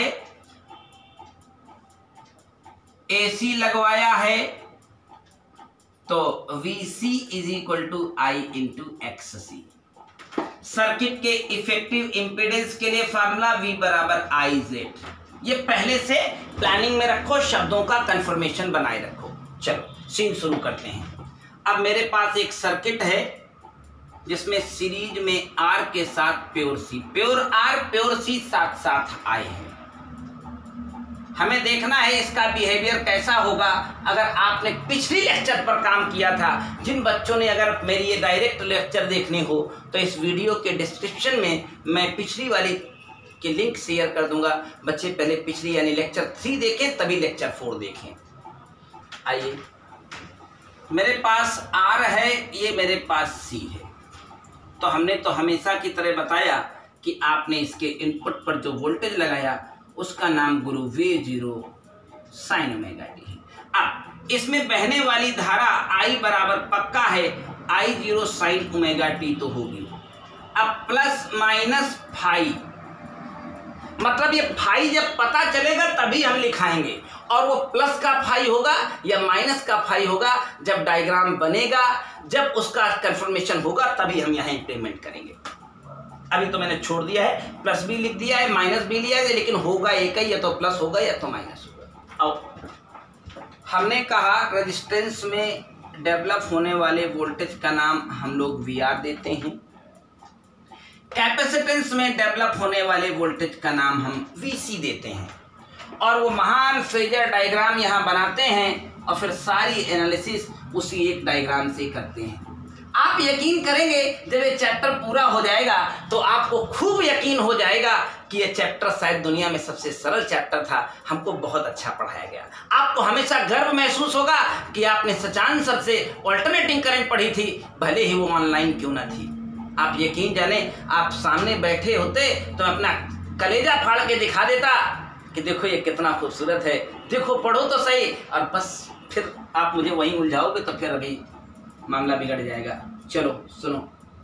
A: एसी लगवाया है, तो V C is equal to I into X C. Circuit के इफेक्टिव इंपीडेंस के लिए फार्मूला V बराबर आई जेड। ये पहले से प्लानिंग में रखो, शब्दों का कंफर्मेशन बनाए रखो। चलो सीन शुरू करते हैं। अब मेरे पास एक सर्किट है जिसमें सीरीज में आर के साथ pure C, pure R pure C साथ साथ आए हैं। हमें देखना है इसका बिहेवियर कैसा होगा। अगर आपने पिछली लेक्चर पर काम किया था, जिन बच्चों ने अगर मेरी ये डायरेक्ट लेक्चर देखने हो तो इस वीडियो के डिस्क्रिप्शन में मैं पिछली वाली की लिंक शेयर कर दूंगा। बच्चे पहले पिछली यानी लेक्चर थ्री देखें तभी लेक्चर फोर देखें। आइए मेरे पास आर है, ये मेरे पास सी है। तो हमने तो हमेशा की तरह बताया कि आपने इसके इनपुट पर जो वोल्टेज लगाया उसका नाम गुरु V zero sine omega t है। अब इसमें बहने वाली धारा आई बराबर पक्का है, I zero sine omega t तो होगी। अब प्लस माइनस फाई, मतलब ये फाई जब पता चलेगा तभी हम लिखाएंगे, और वो प्लस का फाई होगा या माइनस का फाई होगा जब डायग्राम बनेगा, जब उसका कंफर्मेशन होगा तभी हम यहाँ इंप्लीमेंट करेंगे। अभी तो मैंने छोड़ दिया है, प्लस भी लिख दिया है, माइनस भी लिया है, लेकिन होगा एक ही, या तो प्लस होगा या तो माइनस होगा। अब हमने कहा रेजिस्टेंस में डेवलप होने वाले वोल्टेज का नाम हम लोग वी आर देते हैं, कैपेसिटेंस में डेवलप होने वाले वोल्टेज का नाम हम वी सी देते हैं। और वो महान फेजर डायग्राम यहाँ बनाते हैं और फिर सारी एनालिसिस उसी एक डायग्राम से करते हैं। आप यकीन करेंगे जब ये चैप्टर पूरा हो जाएगा तो आपको खूब यकीन हो जाएगा कि ये चैप्टर शायद दुनिया में सबसे सरल चैप्टर था, हमको बहुत अच्छा पढ़ाया गया। आपको हमेशा गर्व महसूस होगा कि आपने सचान सर से ऑल्टरनेटिंग करंट पढ़ी थी, भले ही वो ऑनलाइन क्यों ना थी। आप यकीन जाने आप सामने बैठे होते तो अपना कलेजा फाड़ के दिखा देता कि देखो ये कितना खूबसूरत है, देखो पढ़ो तो सही, और बस फिर आप मुझे वहीं उलझाओगे तो फिर अभी मामला बिगड़ जाएगा। चलो सुनो,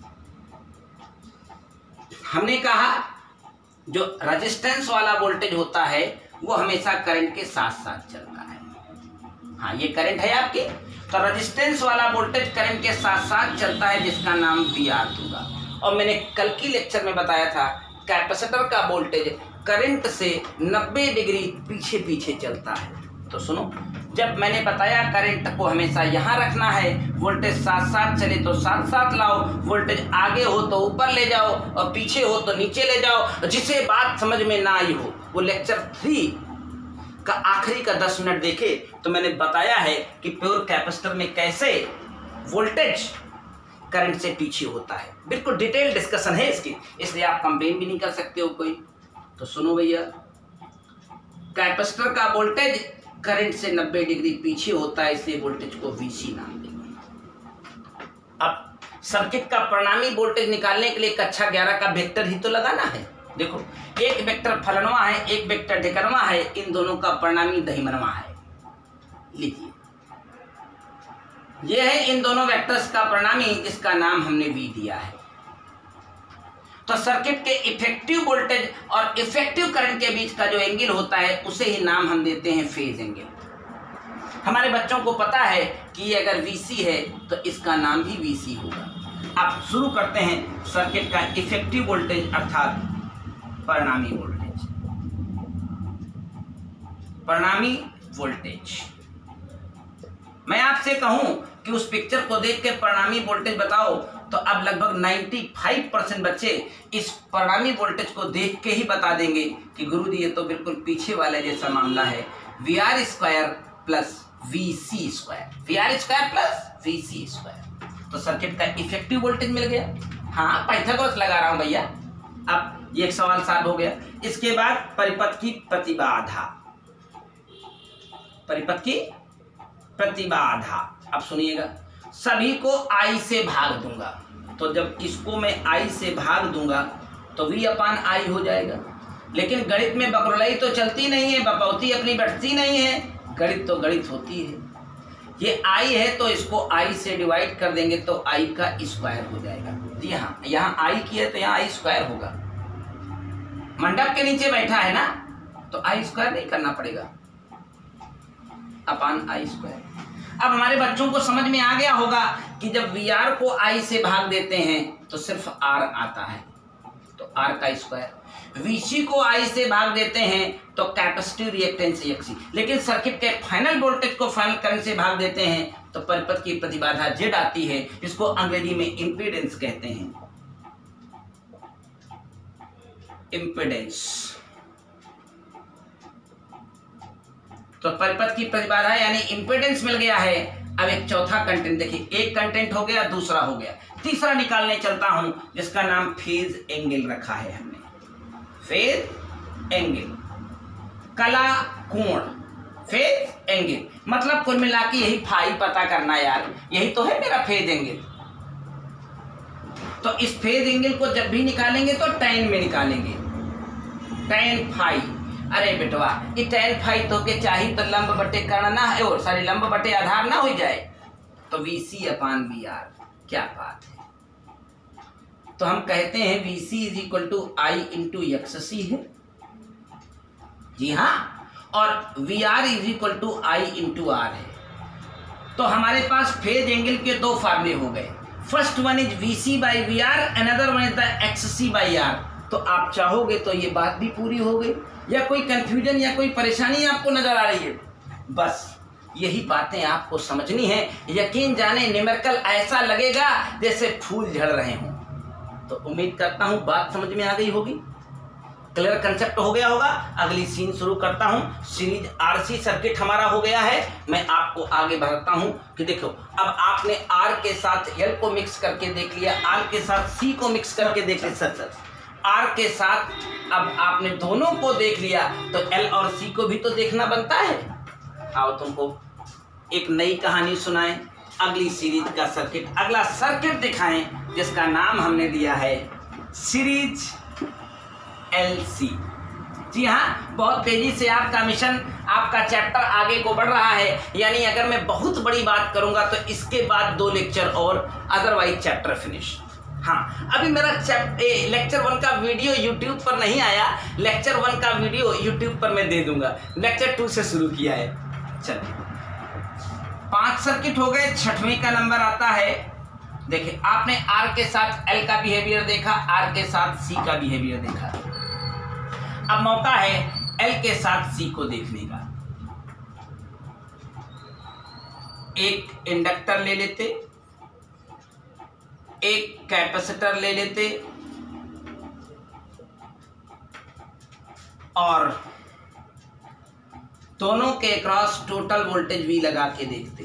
A: हमने कहा जो रेजिस्टेंस वाला वोल्टेज होता है वो हमेशा करंट के साथ साथ चलता है। हाँ, ये करंट है आपकी, तो रेजिस्टेंस वाला वोल्टेज करंट के साथ साथ चलता है जिसका नाम वी आर दूंगा। और मैंने कल की लेक्चर में बताया था कैपेसिटर का वोल्टेज करंट से नब्बे डिग्री पीछे पीछे चलता है। तो सुनो, जब मैंने बताया करंट को हमेशा यहाँ रखना है, वोल्टेज साथ साथ चले तो साथ साथ लाओ, वोल्टेज आगे हो तो ऊपर ले जाओ और पीछे हो तो नीचे ले जाओ। जिसे बात समझ में ना आई हो वो लेक्चर थ्री का आखिरी का दस मिनट देखे तो मैंने बताया है कि प्योर कैपेसिटर में कैसे वोल्टेज करंट से पीछे होता है। बिल्कुल डिटेल डिस्कशन है इसकी, इसलिए आप कंप्लेन भी नहीं कर सकते हो कोई। तो सुनो भैया, कैपेसिटर का वोल्टेज करंट से नब्बे डिग्री पीछे होता है, इसलिए वोल्टेज को वीसी नाम देंगे। अब सर्किट का परिणामी वोल्टेज निकालने के लिए कक्षा ग्यारह का वेक्टर ही तो लगाना है। देखो, एक वेक्टर फलनवा है, एक वेक्टर ढिकनवा है, इन दोनों का परिणामी दहिमनवा है। लिखिए, यह है इन दोनों वेक्टर्स का परिणामी जिसका नाम हमने वी दिया है। तो सर्किट के इफेक्टिव वोल्टेज और इफेक्टिव करंट के बीच का जो एंगल होता है उसे ही नाम हम देते हैं फेज एंगल। हमारे बच्चों को पता है कि ये अगर वीसी है तो इसका नाम भी वीसी होगा। अब शुरू करते हैं सर्किट का इफेक्टिव वोल्टेज अर्थात परिणामी वोल्टेज। परिणामी वोल्टेज, मैं आपसे कहूं कि उस पिक्चर को देख के परिणामी वोल्टेज बताओ तो अब लगभग पचानवे परसेंट बच्चे इस परिणामी वोल्टेज को देख के ही बता देंगे कि गुरुजी ये तो बिल्कुल पीछे वाले जैसा मामला है, V R square plus V C square, V R square plus V C square. तो सर्किट का इफेक्टिव वोल्टेज मिल गया। हाँ, पाइथागोरस लगा रहा हूं भैया। अब ये एक सवाल सॉल्व हो गया। इसके बाद परिपथ की प्रतिबाधा, परिपथ की प्रतिबाधा। अब सुनिएगा, सभी को आई से भाग दूंगा, तो जब इसको मैं आई से भाग दूंगा तो वी अपान आई हो जाएगा। लेकिन गणित में बकरलाई तो चलती नहीं है, बपौती अपनी बैठती नहीं है, गणित तो गणित होती है। ये आई है तो इसको आई से डिवाइड कर देंगे तो आई का स्क्वायर हो जाएगा। जी हाँ, यहाँ आई की है तो यहाँ आई स्क्वायर होगा। मंडप के नीचे बैठा है ना, तो आई स्क्वायर नहीं करना पड़ेगा, अपान आई स्क्वायर। अब हमारे बच्चों को समझ में आ गया होगा कि जब वी आर को आई से भाग देते हैं तो सिर्फ आर आता है, तो आर का स्क्वायर। वीसी को आई से भाग देते हैं तो कैपेसिटिव रिएक्टेंस एक्सी। लेकिन सर्किट के फाइनल वोल्टेज को फाइनल करंट से भाग देते हैं तो परिपथ की प्रतिबाधा जेड आती है, इसको अंग्रेजी में इम्पीडेंस कहते हैं। इम्पीडेंस, तो परिपथ की प्रतिबाधा यानी इम्पीडेंस मिल गया है। अब एक चौथा कंटेंट देखिए, एक कंटेंट हो गया, दूसरा हो गया, तीसरा निकालने चलता हूं जिसका नाम फेज एंगल रखा है हमने। फेज एंगल, कला कोण, फेज एंगल मतलब कुल मिला के यही फाई पता करना यार, यही तो है मेरा फेज एंगल। तो इस फेज एंगल को जब भी निकालेंगे तो टैन में निकालेंगे, टैन फाई। अरे बेटवा, ये टैन फाई तो के चाहिए तो लंब बटे कर्ण ना है, और सारी लंब बटे आधार ना हो जाए, तो V C upon V R. क्या बात है, तो हम कहते हैं V C is equal to I into X C है। जी हाँ, और V R is equal to I into R है। तो हमारे पास फेज एंगल के दो फार्मूले हो गए। First one is V C by V R, another one is the X C by R. तो आप चाहोगे तो ये बात भी पूरी हो गई, या कोई कंफ्यूजन या कोई परेशानी आपको नजर आ रही है? बस यही बातें आपको समझनी है। यकीन जाने न्यूमेरिकल ऐसा लगेगा जैसे फूल झड़ रहे हों। तो उम्मीद करता हूं बात समझ में आ गई होगी। क्लियर कंसेप्ट हो गया होगा। अगली सीन शुरू करता हूं। सीरीज आरसी सर्किट हमारा हो गया है। मैं आपको आगे बढ़ाता हूं कि देखो, अब आपने आर के साथ एल को मिक्स करके देख लिया, आर के साथ सी को मिक्स करके देख लिया, सच सच आर के साथ अब आपने दोनों को देख लिया, तो एल और सी को भी तो देखना बनता है। आओ तुमको एक नई कहानी सुनाएं, अगली सीरीज का सर्किट, अगला सर्किट दिखाएं जिसका नाम हमने दिया है सीरीज एलसी। जी हाँ, बहुत तेजी से आपका मिशन, आपका चैप्टर आगे को बढ़ रहा है। यानी अगर मैं बहुत बड़ी बात करूंगा तो इसके बाद दो लेक्चर और, अदरवाइज चैप्टर फिनिश। हाँ, अभी मेरा चैप्टर लेक्चर वन का वीडियो यूट्यूब पर नहीं आया, लेक्चर वन का वीडियो यूट्यूब पर मैं दे दूंगा। लेक्चर टू से शुरू किया है। चलिए, पांच सर्किट हो गए, छठवें का नंबर आता है। देखिए, आपने आर के साथ एल का बिहेवियर देखा, आर के साथ सी का बिहेवियर देखा। अब मौका है एल के साथ सी को देखने का। एक इंडक्टर ले लेते, एक कैपेसिटर ले लेते और दोनों के क्रॉस टोटल वोल्टेज वी लगा के देखते।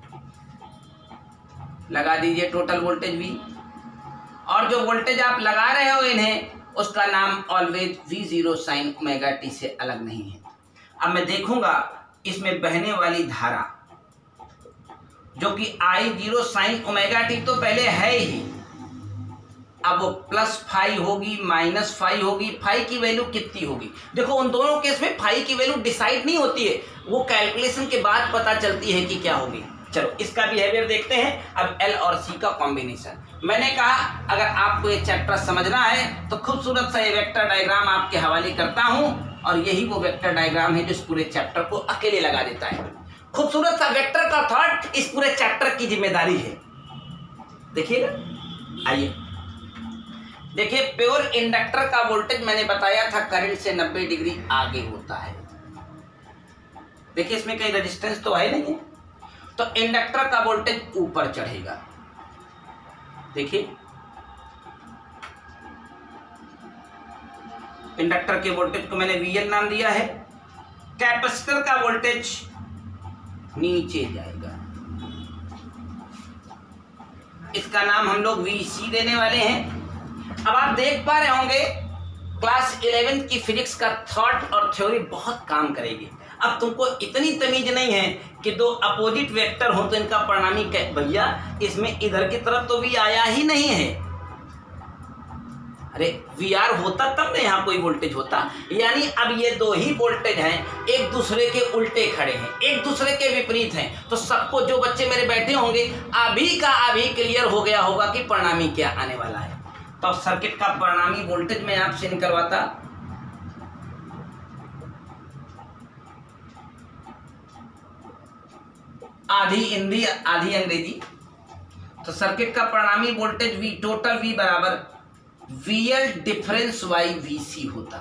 A: लगा दीजिए टोटल वोल्टेज वी, और जो वोल्टेज आप लगा रहे हो इन्हें, उसका नाम always V zero sine omega t से अलग नहीं है। अब मैं देखूंगा इसमें बहने वाली धारा, जो कि I zero sine omega t तो पहले है ही, अब वो प्लस फाइव होगी, माइनस फाइव होगी, फाइव की वैल्यू कितनी होगी। देखो, उन दोनों केस में फाइव की वैल्यू डिसाइड नहीं होती है, वो कैलकुलेशन के बाद पता चलती है कि क्या होगी। चलो, इसका बिहेवियर देखते हैं। अब एल और सी का कॉम्बिनेशन। मैंने कहा अगर आपको ये चैप्टर समझना है तो खूबसूरत सा ये वेक्टर डायग्राम आपके हवाले करता हूं, और यही वो वेक्टर डायग्राम है जो इस पूरे चैप्टर को अकेले लगा देता है। खूबसूरत सा वेक्टर का थॉट इस पूरे चैप्टर की जिम्मेदारी है। देखिएगा, आइए देखिए, प्योर इंडक्टर का वोल्टेज मैंने बताया था करंट से नब्बे डिग्री आगे होता है। देखिए, इसमें कहीं रेजिस्टेंस तो है नहीं है, तो इंडक्टर का वोल्टेज ऊपर चढ़ेगा। देखिए, इंडक्टर के वोल्टेज को मैंने वीएल नाम दिया है, कैपेसिटर का वोल्टेज नीचे जाएगा, इसका नाम हम लोग वीसी देने वाले हैं। अब आप देख पा रहे होंगे क्लास इलेवेंथ की फिजिक्स का थॉट और थ्योरी बहुत काम करेगी। अब तुमको इतनी तमीज नहीं है कि दो अपोजिट वेक्टर हो तो इनका परिणामी क्या, भैया इसमें इधर की तरफ तो वी आया ही नहीं है। अरे वी आर होता तब ना यहाँ कोई वोल्टेज होता। यानी अब ये दो ही वोल्टेज हैं, एक दूसरे के उल्टे खड़े हैं, एक दूसरे के विपरीत हैं। तो सबको, जो बच्चे मेरे बैठे होंगे, अभी का अभी क्लियर हो गया होगा कि परिणामी क्या आने वाला है। तो अब सर्किट का परिणामी वोल्टेज मैं आपसे निकलवाता। आधी हिंदी आधी अंग्रेजी। तो सर्किट का परिणामी वोल्टेज वी, टोटल वी बराबर वीएल डिफरेंस वाई वीसी होता।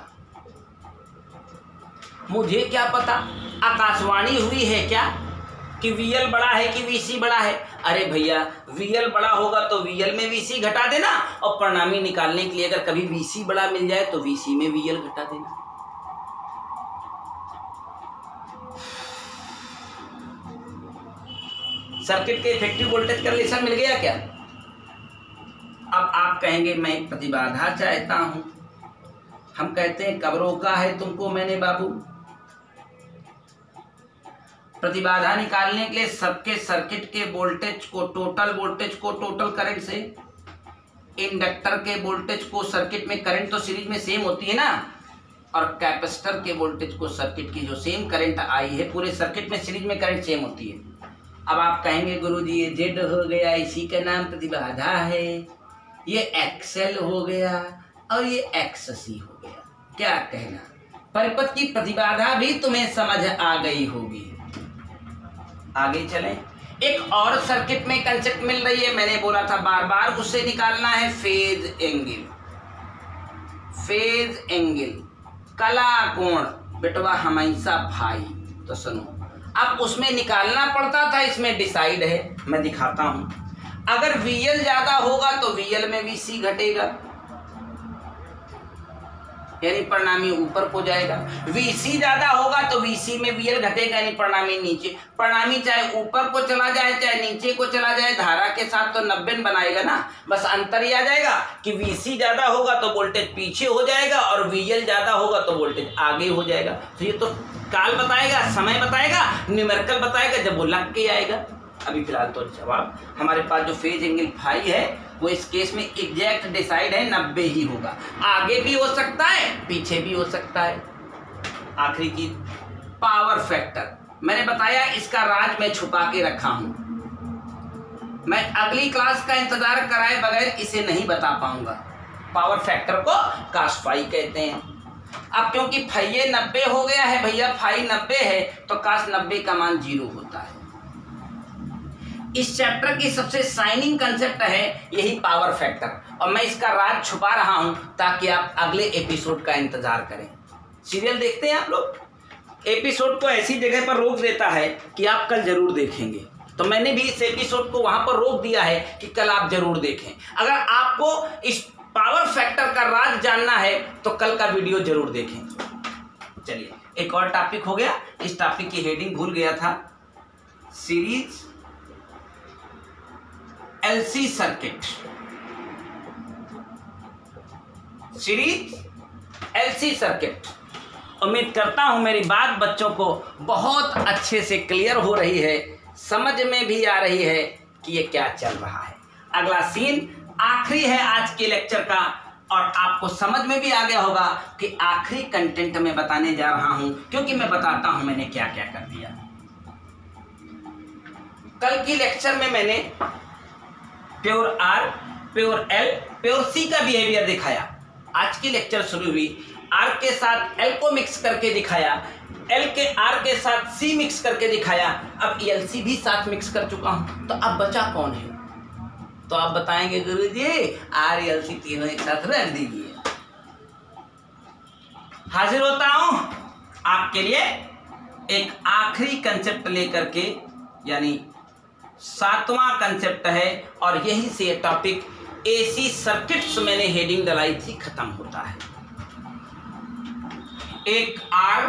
A: मुझे क्या पता, आकाशवाणी हुई है क्या कि वीएल बड़ा है कि वीसी बड़ा है। अरे भैया, वीएल बड़ा होगा तो वीएल में वीसी घटा देना, और परिणामी निकालने के लिए अगर कभी वीसी बड़ा मिल जाए तो वीसी में वीएल घटा देना। सर्किट के इफेक्टिव वोल्टेज का रिलेशन मिल गया क्या? अब आप कहेंगे मैं एक प्रतिबाधा चाहता हूं। हम कहते हैं कब रोका है तुमको मैंने बाबू? प्रतिबाधा निकालने के लिए सबके सर्किट के वोल्टेज को, टोटल वोल्टेज को टोटल करंट से, इंडक्टर के वोल्टेज को, सर्किट में करंट तो सीरीज में सेम होती है ना, और कैपेसिटर के वोल्टेज को, सर्किट की जो सेम करंट आई है पूरे सर्किट में सीरीज में करंट सेम होती है। अब आप कहेंगे गुरुजी ये जेड हो गया, इसी का नाम प्रतिबाधा है, ये एक्सएल हो गया और ये एक्ससी हो गया, क्या कहना? परिपथ की प्रतिबाधा भी तुम्हें समझ आ गई होगी। आगे चलें, एक और सर्किट में कंसेप्ट मिल रही है, मैंने बोला था बार बार, उससे निकालना है फेज एंगल। फेज एंगल, कला कोण बेटवा हमेशा भाई। तो सुनो, अब उसमें निकालना पड़ता था, इसमें डिसाइड है, मैं दिखाता हूं। अगर वीएल ज्यादा होगा तो वीएल में वीसी घटेगा, यानी परिणामी ऊपर को जाएगा। वीसी ज्यादा होगा तो वीसी में वीएल घटेगा यानी परिणामी नीचे। परिणामी चाहे ऊपर को चला जाए चाहे नीचे को चला जाए धारा के साथ तो नब्बे बनाएगा ना। बस अंतर ही आ जाएगा कि वीसी ज्यादा होगा तो वोल्टेज पीछे हो जाएगा और वीएल ज्यादा होगा तो वोल्टेज आगे हो जाएगा। तो ये तो काल बताएगा, समय बताएगा, न्यूमेरिकल बताएगा जब वो लग के आएगा। अभी फिलहाल तो जवाब हमारे पास जो फेज एंगल फाई है वो इस केस में एग्जैक्ट डिसाइड है नब्बे ही होगा। आगे भी हो सकता है पीछे भी हो सकता है। आखिरी चीज पावर फैक्टर, मैंने बताया इसका राज मैं छुपा के रखा हूं। मैं अगली क्लास का इंतजार कराए बगैर इसे नहीं बता पाऊंगा। पावर फैक्टर को काश फाई कहते हैं। अब क्योंकि फाइये नब्बे हो गया है भैया, फाई नब्बे है तो काश नब्बे का मान जीरो होता है। इस चैप्टर की सबसे शाइनिंग कंसेप्ट है यही पावर फैक्टर और मैं इसका राज छुपा रहा हूं ताकि आप अगले एपिसोड का इंतजार करें। सीरियल देखते हैं आप लोग, एपिसोड को ऐसी जगह पर रोक देता है कि आप कल जरूर देखेंगे। तो मैंने भी इस एपिसोड को वहां पर रोक दिया है कि कल आप जरूर देखें। अगर आपको इस पावर फैक्टर का राज जानना है तो कल का वीडियो जरूर देखें। चलिए एक और टॉपिक हो गया। इस टॉपिक की हेडिंग भूल गया था, series LC circuit. Series LC circuit. उम्मीद करता हूं मेरी बात बच्चों को बहुत अच्छे से क्लियर हो रही है, समझ में भी आ रही है कि ये क्या चल रहा है। अगला सीन आखिरी है आज के लेक्चर का और आपको समझ में भी आ गया होगा कि आखिरी कंटेंट में बताने जा रहा हूं, क्योंकि मैं बताता हूं मैंने क्या क्या कर दिया। कल की लेक्चर में मैंने pure R, pure L, pure C का बिहेवियर दिखाया। आज की लेक्चर शुरू हुई आर के साथ एल को मिक्स करके दिखाया, एल के आर के साथ सी मिक्स करके दिखाया। अब एल सी भी साथ मिक्स कर चुका हूं, तो अब बचा कौन है? तो आप बताएंगे गुरुजी आर एल सी तीनों एक साथ रख दीजिए। हाजिर होता हूं आपके लिए एक आखिरी कंसेप्ट लेकर के, यानी सातवां कंसेप्ट है और यही से टॉपिक एसी सर्किट्स मैंने हेडिंग डलाई थी खत्म होता है। एक आर,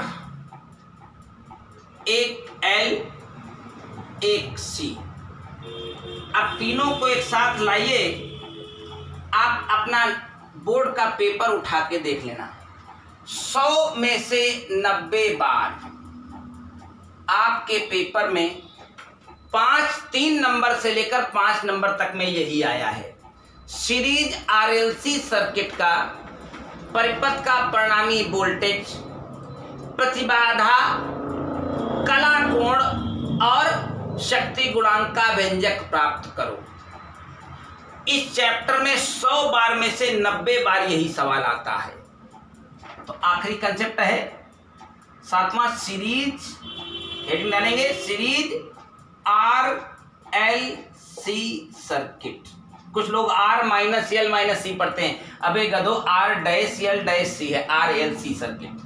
A: एक एल, एक सी। अब तीनों को एक साथ लाइए। आप अपना बोर्ड का पेपर उठा के देख लेना। सौ में से नब्बे बार आपके पेपर में पांच तीन नंबर से लेकर पांच नंबर तक में यही आया है। सीरीज आरएलसी सर्किट का परिपथ का परिणामी वोल्टेज, प्रतिबाधा, कला कोण और शक्ति गुणांक का व्यंजक प्राप्त करो। इस चैप्टर में सौ बार में से नब्बे बार यही सवाल आता है। तो आखिरी कंसेप्ट है सातवां, सीरीज हेडिंग डालेंगे series R L C circuit. कुछ लोग R minus L minus C पढ़ते हैं। अबे गधो, R dash L dash C है, आर एल सी सर्किट।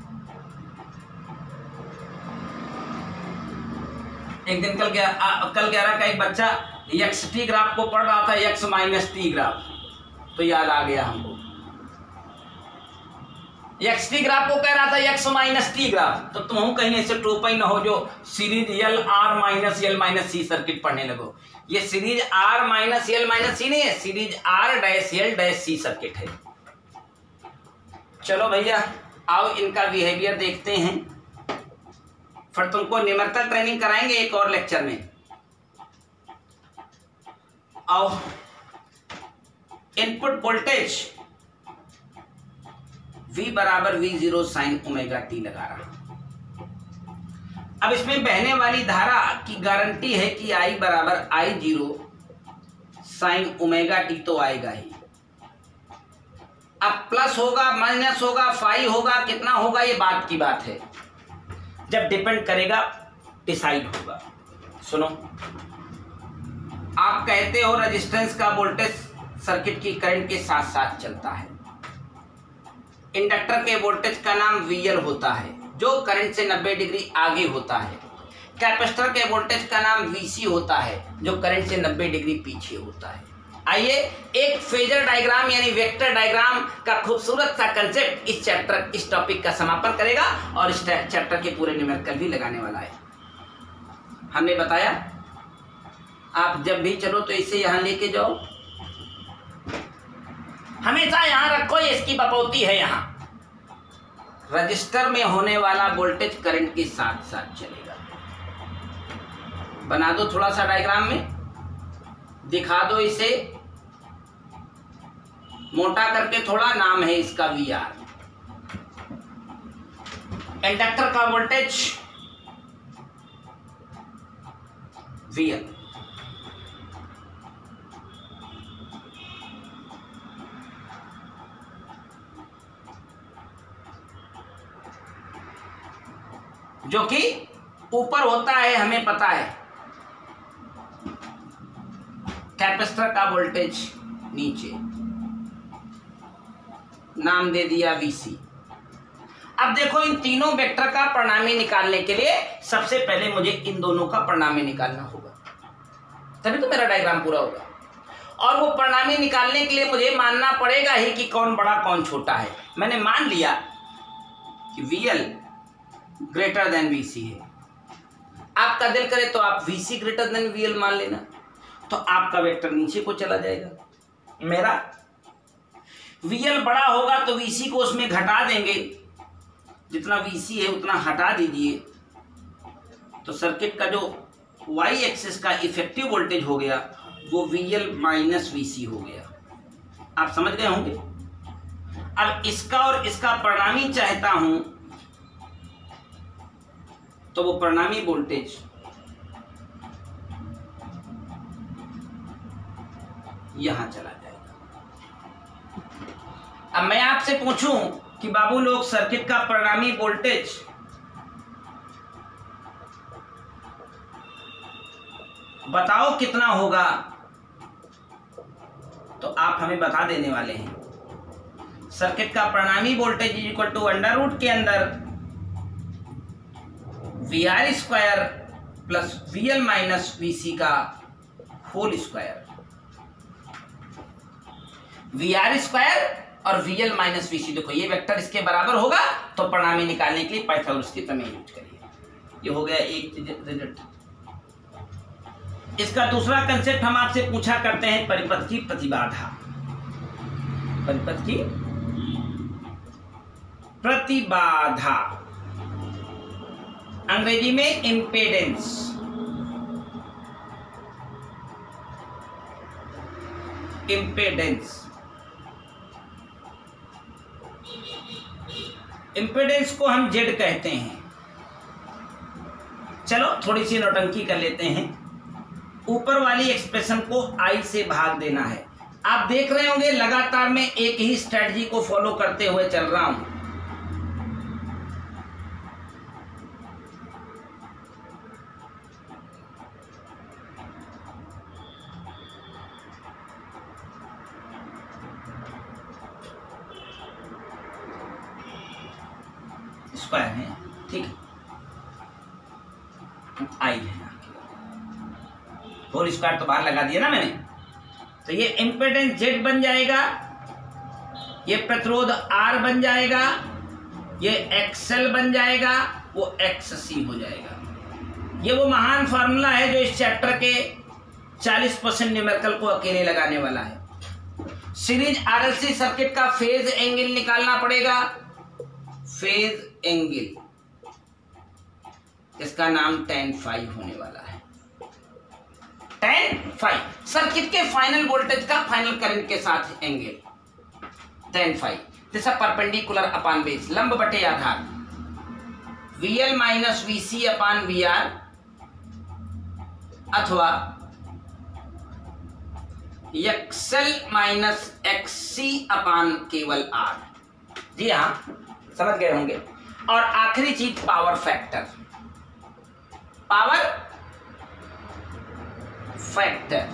A: एक दिन कल क्या आ, कल कह रहा का एक बच्चा एक्स टी ग्राफ को पढ़ रहा था, एक्स माइनस टी ग्राफ, तो याद आ गया हमको। एक्स टी ग्राफ को कह रहा था एक्स माइनस टी ग्राफ, तो तुम कहीं ऐसे टोपा ही ना हो जो series L R minus L minus C circuit पढ़ने लगो। ये series R minus L minus C नहीं है, series R dash L dash C circuit है। चलो भैया आओ इनका बिहेवियर देखते हैं, फिर तुमको न्यूमेरिकल ट्रेनिंग कराएंगे एक और लेक्चर में। आओ, इनपुट वोल्टेज V बराबर V zero sine omega t लगा रहा। अब इसमें बहने वाली धारा की गारंटी है कि I बराबर I zero sine omega t तो आएगा ही। अब प्लस होगा, माइनस होगा, फाई होगा, कितना होगा ये बात की बात है, जब डिपेंड करेगा डिसाइड होगा। सुनो, आप कहते हो रेजिस्टेंस का वोल्टेज सर्किट की करंट के साथ साथ चलता है। इंडक्टर के वोल्टेज का नाम वी एल होता है जो करंट से नब्बे डिग्री आगे होता है। कैपेसिटर के वोल्टेज का नाम वी सी होता है जो करंट से नब्बे डिग्री पीछे होता है। आइए एक फेजर डायग्राम यानी वेक्टर डायग्राम का खूबसूरत सा कंसेप्ट इस चैप्टर इस टॉपिक का समापन करेगा और इस चैप्टर के पूरे न्यूमेरिकल भी लगाने वाला है। हमने बताया आप जब भी चलो तो इसे यहाँ लेके जाओ, हमेशा यहाँ रखो, ये इसकी बपौती है। यहाँ रजिस्टर में होने वाला वोल्टेज करंट के साथ साथ चलेगा। बना दो थोड़ा सा डायग्राम में, दिखा दो इसे मोटा करके थोड़ा, नाम है इसका वी आर। इंडक्टर का वोल्टेज वी एल, जो कि ऊपर होता है हमें पता है, कैपेसिटर का वोल्टेज नीचे, नाम दे दिया वीसी। अब देखो इन तीनों वेक्टर का परिणामी निकालने के लिए सबसे पहले मुझे इन दोनों का परिणामी निकालना होगा, तभी तो मेरा डायग्राम पूरा होगा। और वो परिणामी निकालने के लिए मुझे मानना पड़ेगा ही कि कौन बड़ा कौन छोटा है। मैंने मान लिया कि V L greater than V C है। आपका दिल करे तो आप V C greater than V L मान लेना, तो आपका वेक्टर नीचे को चला जाएगा। मेरा वी एल बड़ा होगा तो वी सी को उसमें घटा देंगे, जितना वी सी है उतना हटा दीजिए, तो सर्किट का जो वाई एक्सिस का इफेक्टिव वोल्टेज हो गया वो V L minus V C हो गया। आप समझ गए होंगे। अब इसका और इसका परिणामी चाहता हूं तो वो परिणामी वोल्टेज यहां चला जाएगा। अब मैं आपसे पूछूं कि बाबू लोग सर्किट का परिणामी वोल्टेज बताओ कितना होगा, तो आप हमें बता देने वाले हैं। सर्किट का परिणामी voltage is equal to under root के अंदर V R square plus V L minus V C का whole square. V R square और V L minus V C, देखो ये वेक्टर इसके बराबर होगा तो परिणामी निकालने के लिए पाइथागोरस की प्रमेय यूज करिए। ये हो गया एक रिजल्ट। इसका दूसरा कंसेप्ट हम आपसे पूछा करते हैं परिपथ की प्रतिबाधा। परिपथ की प्रतिबाधा अंग्रेजी में इम्पेडेंस। इम्पेडेंस इम्पेडेंस को हम जेड कहते हैं। चलो थोड़ी सी नौटंकी कर लेते हैं। ऊपर वाली एक्सप्रेशन को आई से भाग देना है। आप देख रहे होंगे लगातार मैं एक ही स्ट्रेटजी को फॉलो करते हुए चल रहा हूं। स्क्वायर है, ठीक है, आई है, होल स्क्वायर तो बाहर लगा दिया ना मैंने। तो ये इम्पेडेंस जेड बन जाएगा, ये प्रतिरोध आर बन जाएगा, ये एक्सएल बन जाएगा, वो एक्स सी हो जाएगा। ये वो महान फार्मूला है जो इस चैप्टर के चालीस परसेंट न्यूमेरिकल को अकेले लगाने वाला है। सीरीज आरएलसी सर्किट का फेज एंगल निकालना पड़ेगा। फेज एंगल, इसका नाम टेन फाइव होने वाला है। टेन फाइव सर्किट के फाइनल वोल्टेज का फाइनल करंट के साथ angle tan phi, this perpendicular upon base, लंब बटे आधार, V L minus V C upon V R अथवा XL minus X C upon केवल आर। जी हाँ, समझ गए होंगे। और आखिरी चीज पावर फैक्टर। पावर फैक्टर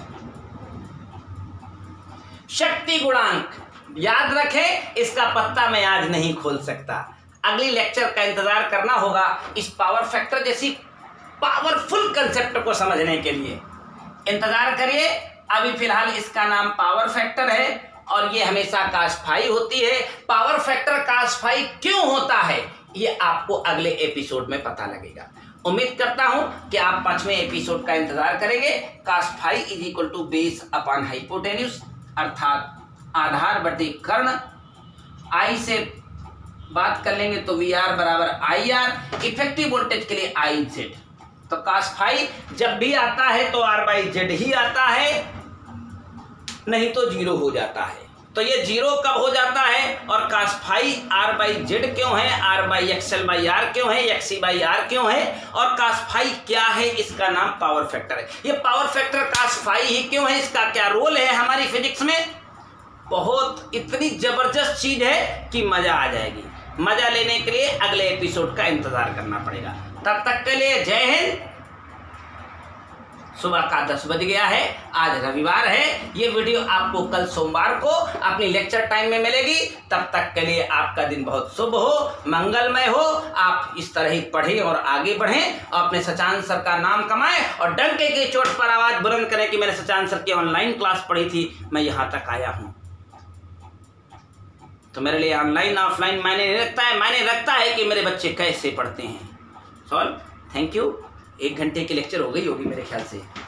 A: शक्ति गुणांक याद रखें, इसका पत्ता मैं आज नहीं खोल सकता, अगली लेक्चर का इंतजार करना होगा इस पावर फैक्टर जैसी पावरफुल कंसेप्ट को समझने के लिए। इंतजार करिए, अभी फिलहाल इसका नाम पावर फैक्टर है और ये हमेशा कास्ट फाई होती है। पावर फैक्टर कास्ट फाई क्यों होता है ये आपको अगले एपिसोड में पता लगेगा। उम्मीद करता हूं कि आप पांचवें एपिसोड का इंतजार करेंगे। Cos phi is equal to base upon hypotenuse, अर्थात आधार बटे कर्ण। आई से बात कर लेंगे तो वी आर बराबर आई आर, इफेक्टिव वोल्टेज के लिए आई जेड। तो कास्ट फाई जब भी आता है तो आर बाई जेड ही आता है, नहीं तो जीरो हो जाता है। तो ये जीरो कब हो जाता है और cos phi R by Z क्यों है, R by XL by R क्यों है, एक्सी बाई आर क्यों है, और कास्ट फाई क्या है, इसका नाम पावर फैक्टर है। ये पावर फैक्टर कास्ट फाई ही क्यों है, इसका क्या रोल है हमारी फिजिक्स में, बहुत इतनी जबरदस्त चीज है कि मजा आ जाएगी। मजा लेने के लिए अगले एपिसोड का इंतजार करना पड़ेगा। तब तक के लिए जय हिंद। सुबह का दस बज गया है, आज रविवार है। ये वीडियो आपको कल सोमवार को अपनी लेक्चर टाइम में मिलेगी। तब तक के लिए आपका दिन बहुत शुभ हो, मंगलमय हो। आप इस तरह ही पढ़ें और आगे बढ़ें और अपने सचान सर का नाम कमाएं और डंके की चोट पर आवाज बुलंद करें कि मैंने सचान सर की ऑनलाइन क्लास पढ़ी थी, मैं यहाँ तक आया हूँ। तो मेरे लिए ऑनलाइन ऑफलाइन मायने नहीं रखता है, मायने रखता है कि मेरे बच्चे कैसे पढ़ते हैं। सॉल्व। Thank you. एक घंटे की लेक्चर हो गई होगी मेरे ख्याल से।